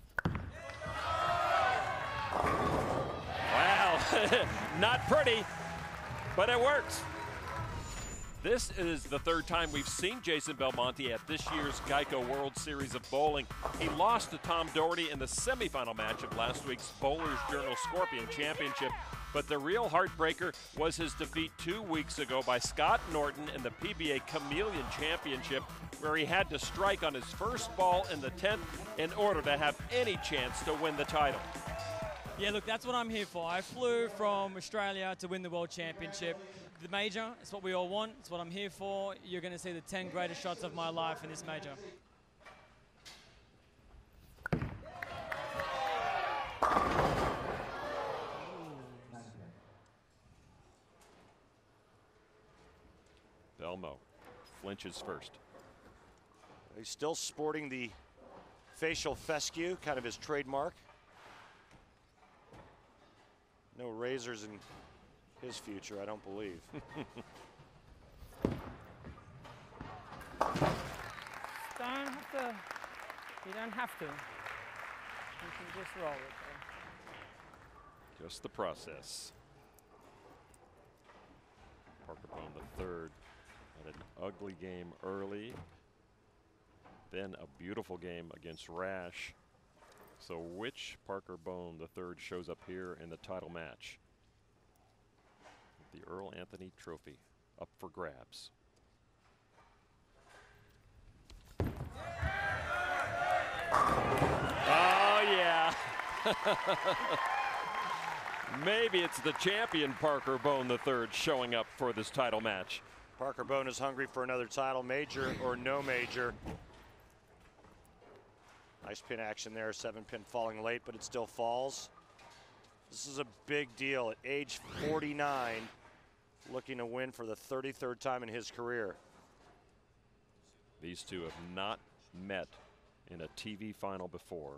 Wow, not pretty, but it works. This is the 3rd time we've seen Jason Belmonte at this year's Geico World Series of Bowling. He lost to Tom Doherty in the semifinal match of last week's Bowler's Journal Scorpion Championship. But the real heartbreaker was his defeat 2 weeks ago by Scott Norton in the PBA Chameleon Championship, where he had to strike on his first ball in the 10th in order to have any chance to win the title. Yeah, look, that's what I'm here for. I flew from Australia to win the World Championship. The major, it's what we all want. It's what I'm here for. You're going to see the 10 greatest shots of my life in this major. Belmo flinches first. He's still sporting the facial fescue, kind of his trademark. No razors in his future, I don't believe. You don't have to. You can just roll it there. Just the process. Parker Bohn III had an ugly game early, then a beautiful game against Rash. So which Parker Bohn III shows up here in the title match? The Earl Anthony Trophy up for grabs. Oh yeah. Maybe it's the champion Parker Bohn III showing up for this title match. Parker Bohn is hungry for another title, major or no major. Nice pin action there, 7-pin falling late, but it still falls. This is a big deal at age 49, looking to win for the 33rd time in his career. These two have not met in a TV final before.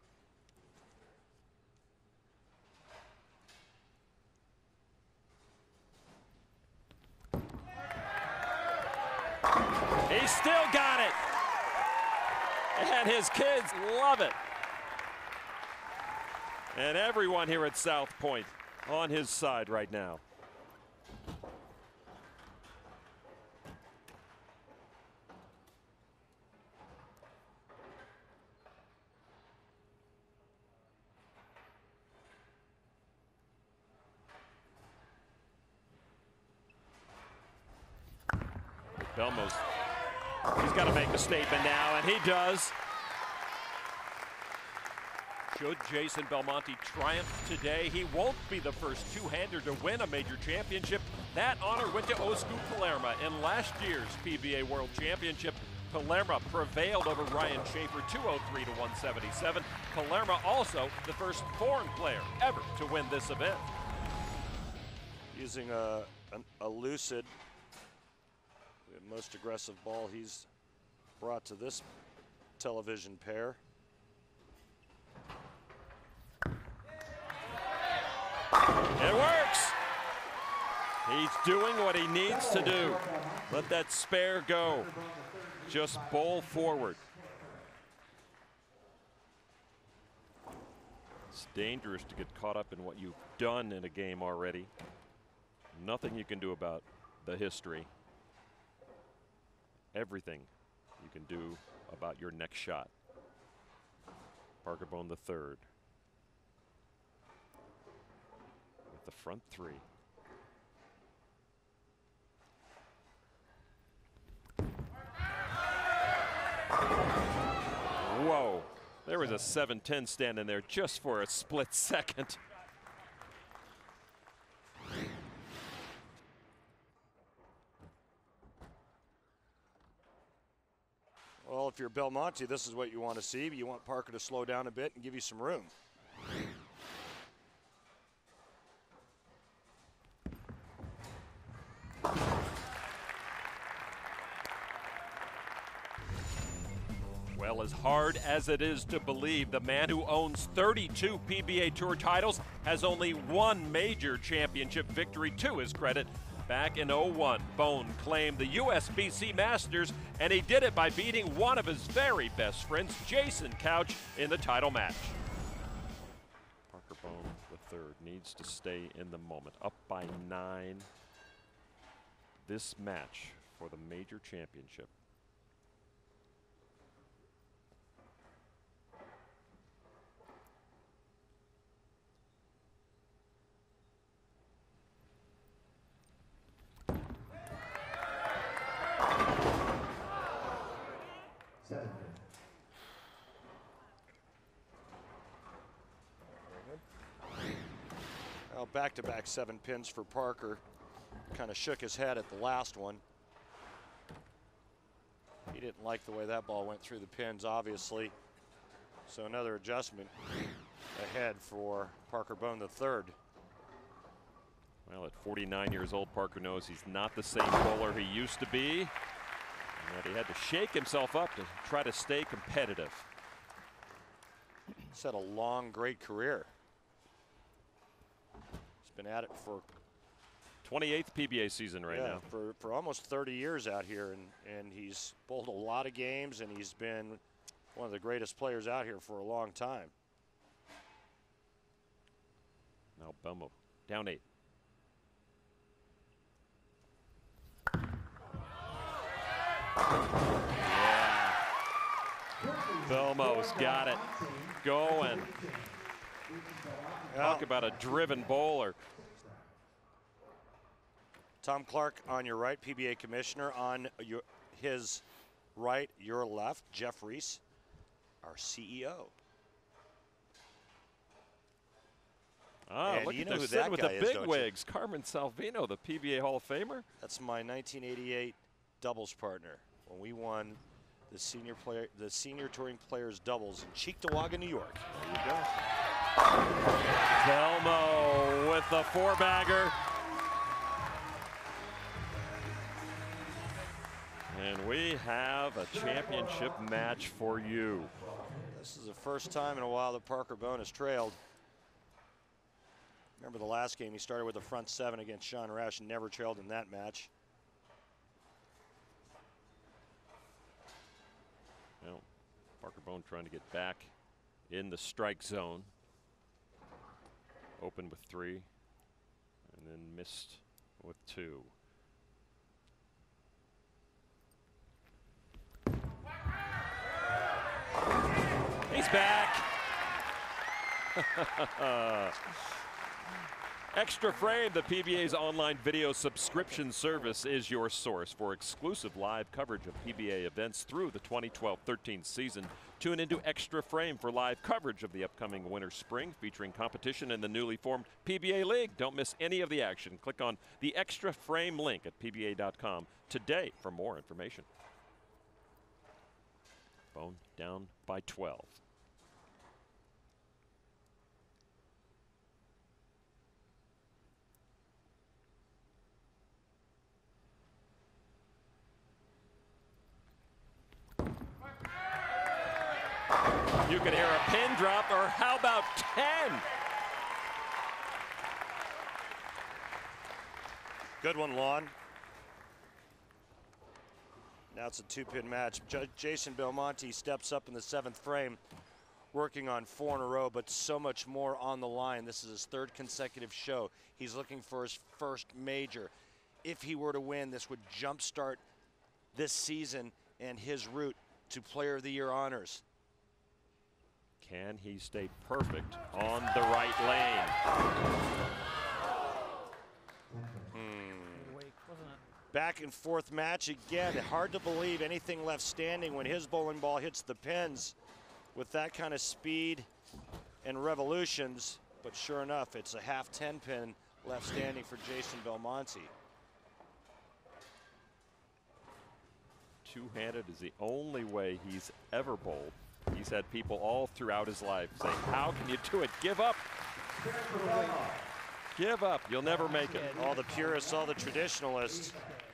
He still got it. And his kids love it. And everyone here at South Point on his side right now. Belmo's, he's got to make a statement now, and he does. Should Jason Belmonte triumph today, he won't be the first two-hander to win a major championship. That honor went to Osku Palermo in last year's PBA World Championship. Palermo prevailed over Ryan Schaefer 203 to 177. Palermo also the first foreign player ever to win this event. Using a lucid, the most aggressive ball he's brought to this television pair. It works. He's doing what he needs to do. Let that spare go. Just bowl forward. It's dangerous to get caught up in what you've done in a game already. Nothing you can do about the history. Everything you can do about your next shot. Parker Bohn III. With the front three. Whoa, there was a 7-10 standing there just for a split second. Well, if you're Belmonte, this is what you want to see. But you want Parker to slow down a bit and give you some room. Well, as hard as it is to believe, the man who owns 32 PBA Tour titles has only one major championship victory to his credit. Back in '01, Bohn claimed the USBC Masters, and he did it by beating one of his very best friends, Jason Couch, in the title match. Parker Bohn III needs to stay in the moment. Up by 9 this match for the major championship. Well, back-to-back 7 pins for Parker. Kind of shook his head at the last one. He didn't like the way that ball went through the pins, obviously. So another adjustment ahead for Parker Bohn III. Well, at 49 years old, Parker knows he's not the same bowler he used to be, and that he had to shake himself up to try to stay competitive. He's had a long, great career. He's been at it for 28th PBA season right now. For almost 30 years out here, and he's bowled a lot of games, and he's been one of the greatest players out here for a long time. Now Belmo down 8. Yeah. Belmo's got it going. Talk about a driven bowler. Tom Clark on your right, PBA commissioner. On his right, your left, Jeff Reese, our CEO. Oh, and look you at know them who sitting that with guy the is, big don't you? wigs. Carmen Salvino, the PBA Hall of Famer. That's my 1988 doubles partner when we won the senior touring players doubles in Cheektowaga, New York. There you go. Belmo with the 4-bagger. And we have a championship match for you. This is the first time in a while that Parker Bohn has trailed. Remember the last game, he started with the front 7 against Sean Rash and never trailed in that match. Well, Parker Bohn trying to get back in the strike zone. Open with 3. and then missed with 2. He's back. Extra Frame, the PBA's online video subscription service, is your source for exclusive live coverage of PBA events through the 2012-13 season. Tune into Extra Frame for live coverage of the upcoming winter-spring, featuring competition in the newly formed PBA League. Don't miss any of the action. Click on the Extra Frame link at PBA.com today for more information. Bohn down by 12. You can hear a pin drop, or how about 10? Good one, Lon. Now it's a 2-pin match. Jason Belmonte steps up in the 7th frame, working on 4 in a row, but so much more on the line. This is his 3rd consecutive show. He's looking for his first major. If he were to win, this would jumpstart this season and his route to Player of the Year honors. Can he stay perfect on the right lane? Back and forth match again. Hard to believe anything left standing when his bowling ball hits the pins with that kind of speed and revolutions. But sure enough, it's a half 10 pin left standing for Jason Belmonte. Two-handed is the only way he's ever bowled. He's had people all throughout his life saying, how can you do it? Give up. Give up. You'll never make it. All the purists, all the traditionalists.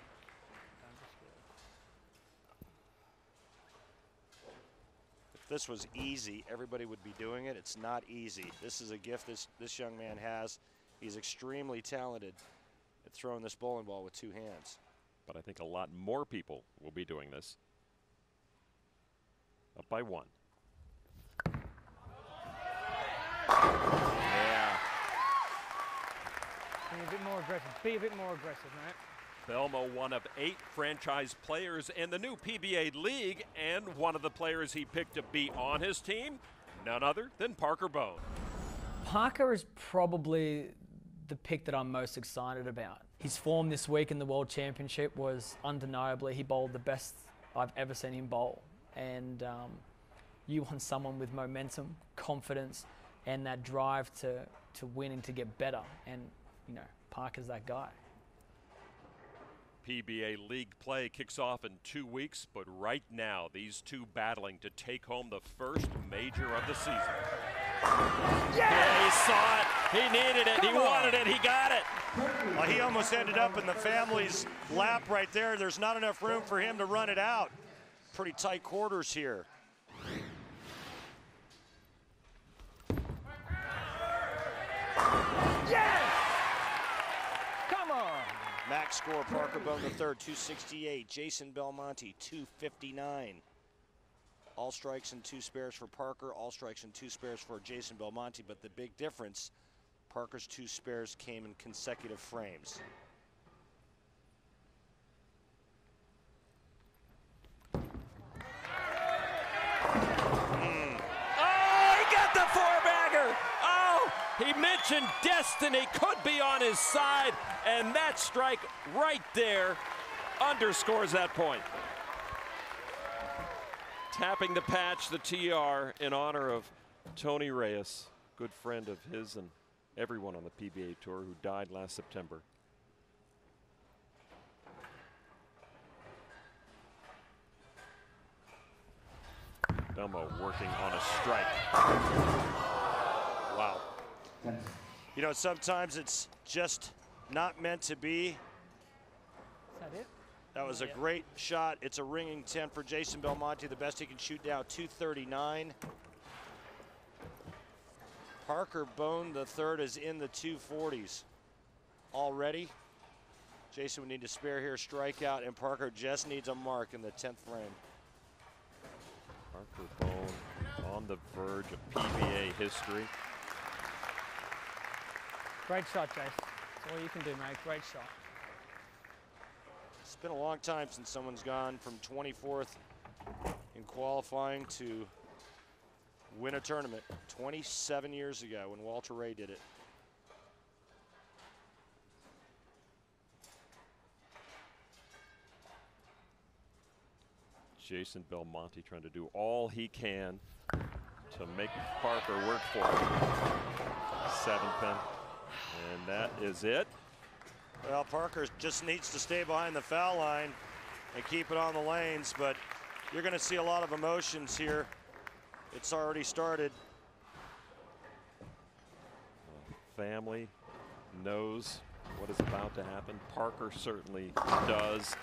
If this was easy, everybody would be doing it. It's not easy. This is a gift this young man has. He's extremely talented at throwing this bowling ball with 2 hands. But I think a lot more people will be doing this. Up by 1. Yeah. Be a bit more aggressive. Be a bit more aggressive, Matt. Belmo, one of 8 franchise players in the new PBA League, and one of the players he picked to be on his team, none other than Parker Bohn. Parker is probably the pick that I'm most excited about. His form this week in the World Championship was undeniably, he bowled the best I've ever seen him bowl. And you want someone with momentum, confidence, and that drive to win and to get better. And, you know, Parker's that guy. PBA League play kicks off in 2 weeks, but right now, these two battling to take home the first major of the season. Yeah, he saw it. He needed it. He wanted it. He got it. Well, he almost ended up in the family's lap right there. There's not enough room for him to run it out. Pretty tight quarters here. Yes! Come on! Max score, Parker Bohn III, 268. Jason Belmonte, 259. All strikes and 2 spares for Parker. All strikes and 2 spares for Jason Belmonte. But the big difference, Parker's 2 spares came in consecutive frames. He mentioned destiny could be on his side, and that strike right there underscores that point. Tapping the patch, the TR, in honor of Tony Reyes, good friend of his and everyone on the PBA Tour who died last September. Belmo working on a strike. Wow. You know, sometimes it's just not meant to be. Is that it? That was a great shot. It's a ringing 10 for Jason Belmonte, the best he can shoot now, 239. Parker Bohn III is in the 240s already. Jason would need to spare here, strikeout, and Parker just needs a mark in the 10th frame. Parker Bohn on the verge of PBA history. Great shot, Jace. That's all you can do, mate. Great shot. It's been a long time since someone's gone from 24th in qualifying to win a tournament. 27 years ago when Walter Ray did it. Jason Belmonte trying to do all he can to make Parker work for him. 7-pin, and that is it. Well, Parker just needs to stay behind the foul line and keep it on the lanes, but you're going to see a lot of emotions here. It's already started. Family knows what is about to happen. Parker certainly does.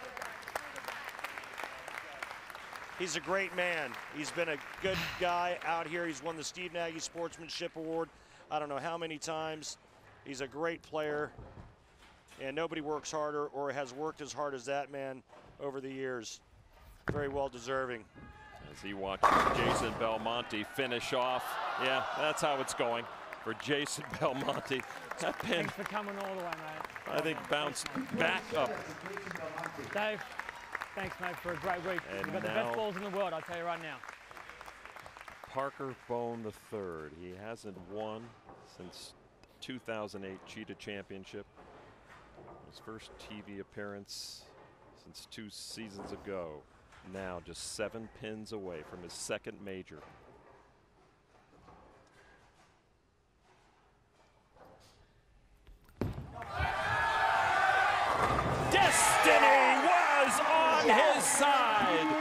He's a great man. He's been a good guy out here. He's won the Steve Nagy Sportsmanship Award I don't know how many times. He's a great player, and nobody works harder or has worked as hard as that man over the years. Very well deserving. As he watches Jason Belmonte finish off. Yeah, that's how it's going for Jason Belmonte. That pin, Thanks for coming all the way, mate. I think, bounced back up. Dave, thanks, mate, for a great week. And You've got the best balls in the world, I'll tell you right now. Parker Bohn III. He hasn't won since 2008 Cheetah Championship. His first TV appearance since 2 seasons ago. Now just 7 pins away from his second major. Destiny was on his side.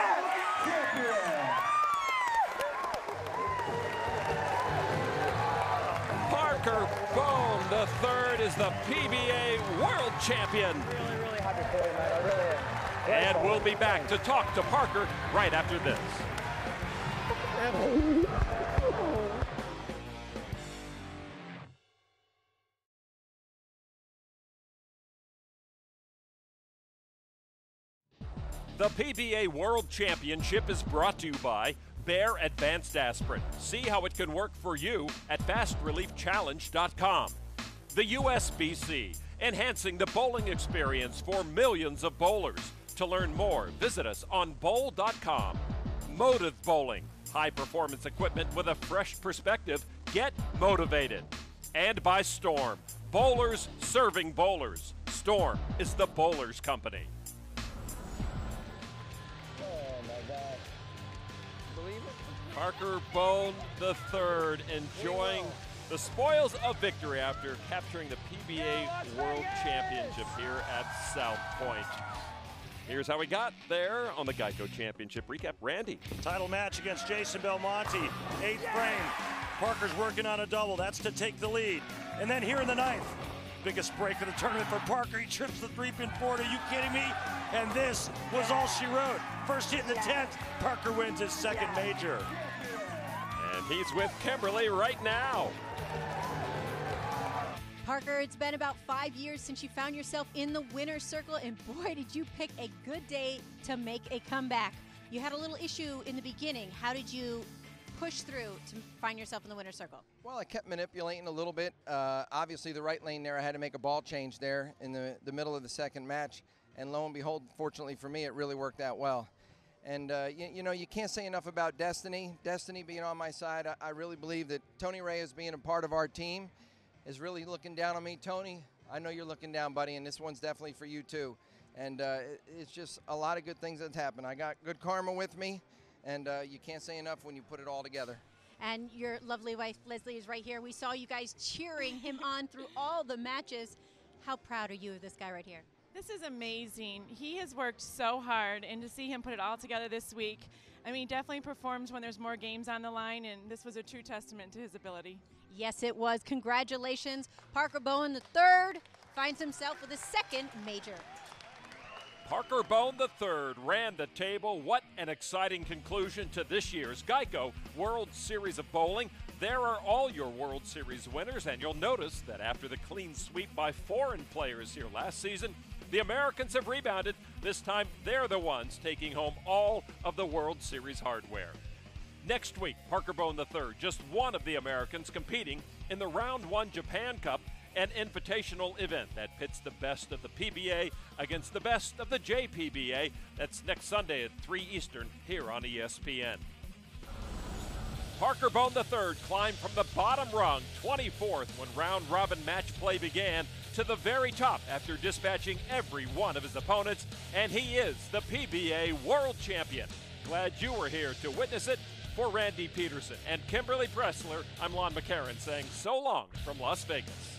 Parker Bohn III is the PBA World Champion. Really happy for you, mate. I really am. And we'll be back to talk to Parker right after this. The PBA World Championship is brought to you by Bear Advanced Aspirin. See how it can work for you at FastReliefChallenge.com. The USBC, enhancing the bowling experience for millions of bowlers. To learn more, visit us on bowl.com. Motive Bowling, high performance equipment with a fresh perspective. Get motivated. And by Storm, bowlers serving bowlers. Storm is the bowlers company. Oh my God. Believe it? Parker Bohn III enjoying the spoils of victory after capturing the PBA World Championship here at South Point. Here's how we got there on the Geico Championship recap. Randy. Title match against Jason Belmonte. 8th frame. Parker's working on a double. That's to take the lead. And then here in the 9th, biggest break of the tournament for Parker. He trips the 3-pin forward. Are you kidding me? And this was all she wrote. First hit in the 10th. Parker wins his second major. And he's with Kimberly right now. Parker, it's been about 5 years since you found yourself in the winner's circle, and boy, did you pick a good day to make a comeback. You had a little issue in the beginning. How did you push through to find yourself in the winner's circle? Well, I kept manipulating a little bit. Obviously, the right lane there, I had to make a ball change there in the middle of the second match. And lo and behold, fortunately for me, it really worked out well. And, you know, you can't say enough about Destiny. Destiny being on my side, I really believe that Tony Reyes being a part of our team is really looking down on me. Tony, I know you're looking down, buddy, and this one's definitely for you, too. And it's just a lot of good things that's happened. I got good karma with me, and you can't say enough when you put it all together. And your lovely wife, Leslie, is right here. We saw you guys cheering him on through all the matches. How proud are you of this guy right here? This is amazing. He has worked so hard, and to see him put it all together this week, I mean, definitely performs when there's more games on the line, and this was a true testament to his ability. Yes, it was. Congratulations. Parker Bohn III finds himself with his second major. Parker Bohn III ran the table. What an exciting conclusion to this year's Geico World Series of Bowling. There are all your World Series winners, and you'll notice that after the clean sweep by foreign players here last season, the Americans have rebounded. This time, they're the ones taking home all of the World Series hardware. Next week, Parker Bohn III, just one of the Americans competing in the Round 1 Japan Cup an invitational event that pits the best of the PBA against the best of the JPBA. That's next Sunday at 3 Eastern here on ESPN. Parker Bohn III climbed from the bottom rung, 24th, when round-robin match play began, to the very top after dispatching every one of his opponents, and he is the PBA World Champion. Glad you were here to witness it. For Randy Peterson and Kimberly Pressler, I'm Lon McCarran saying so long from Las Vegas.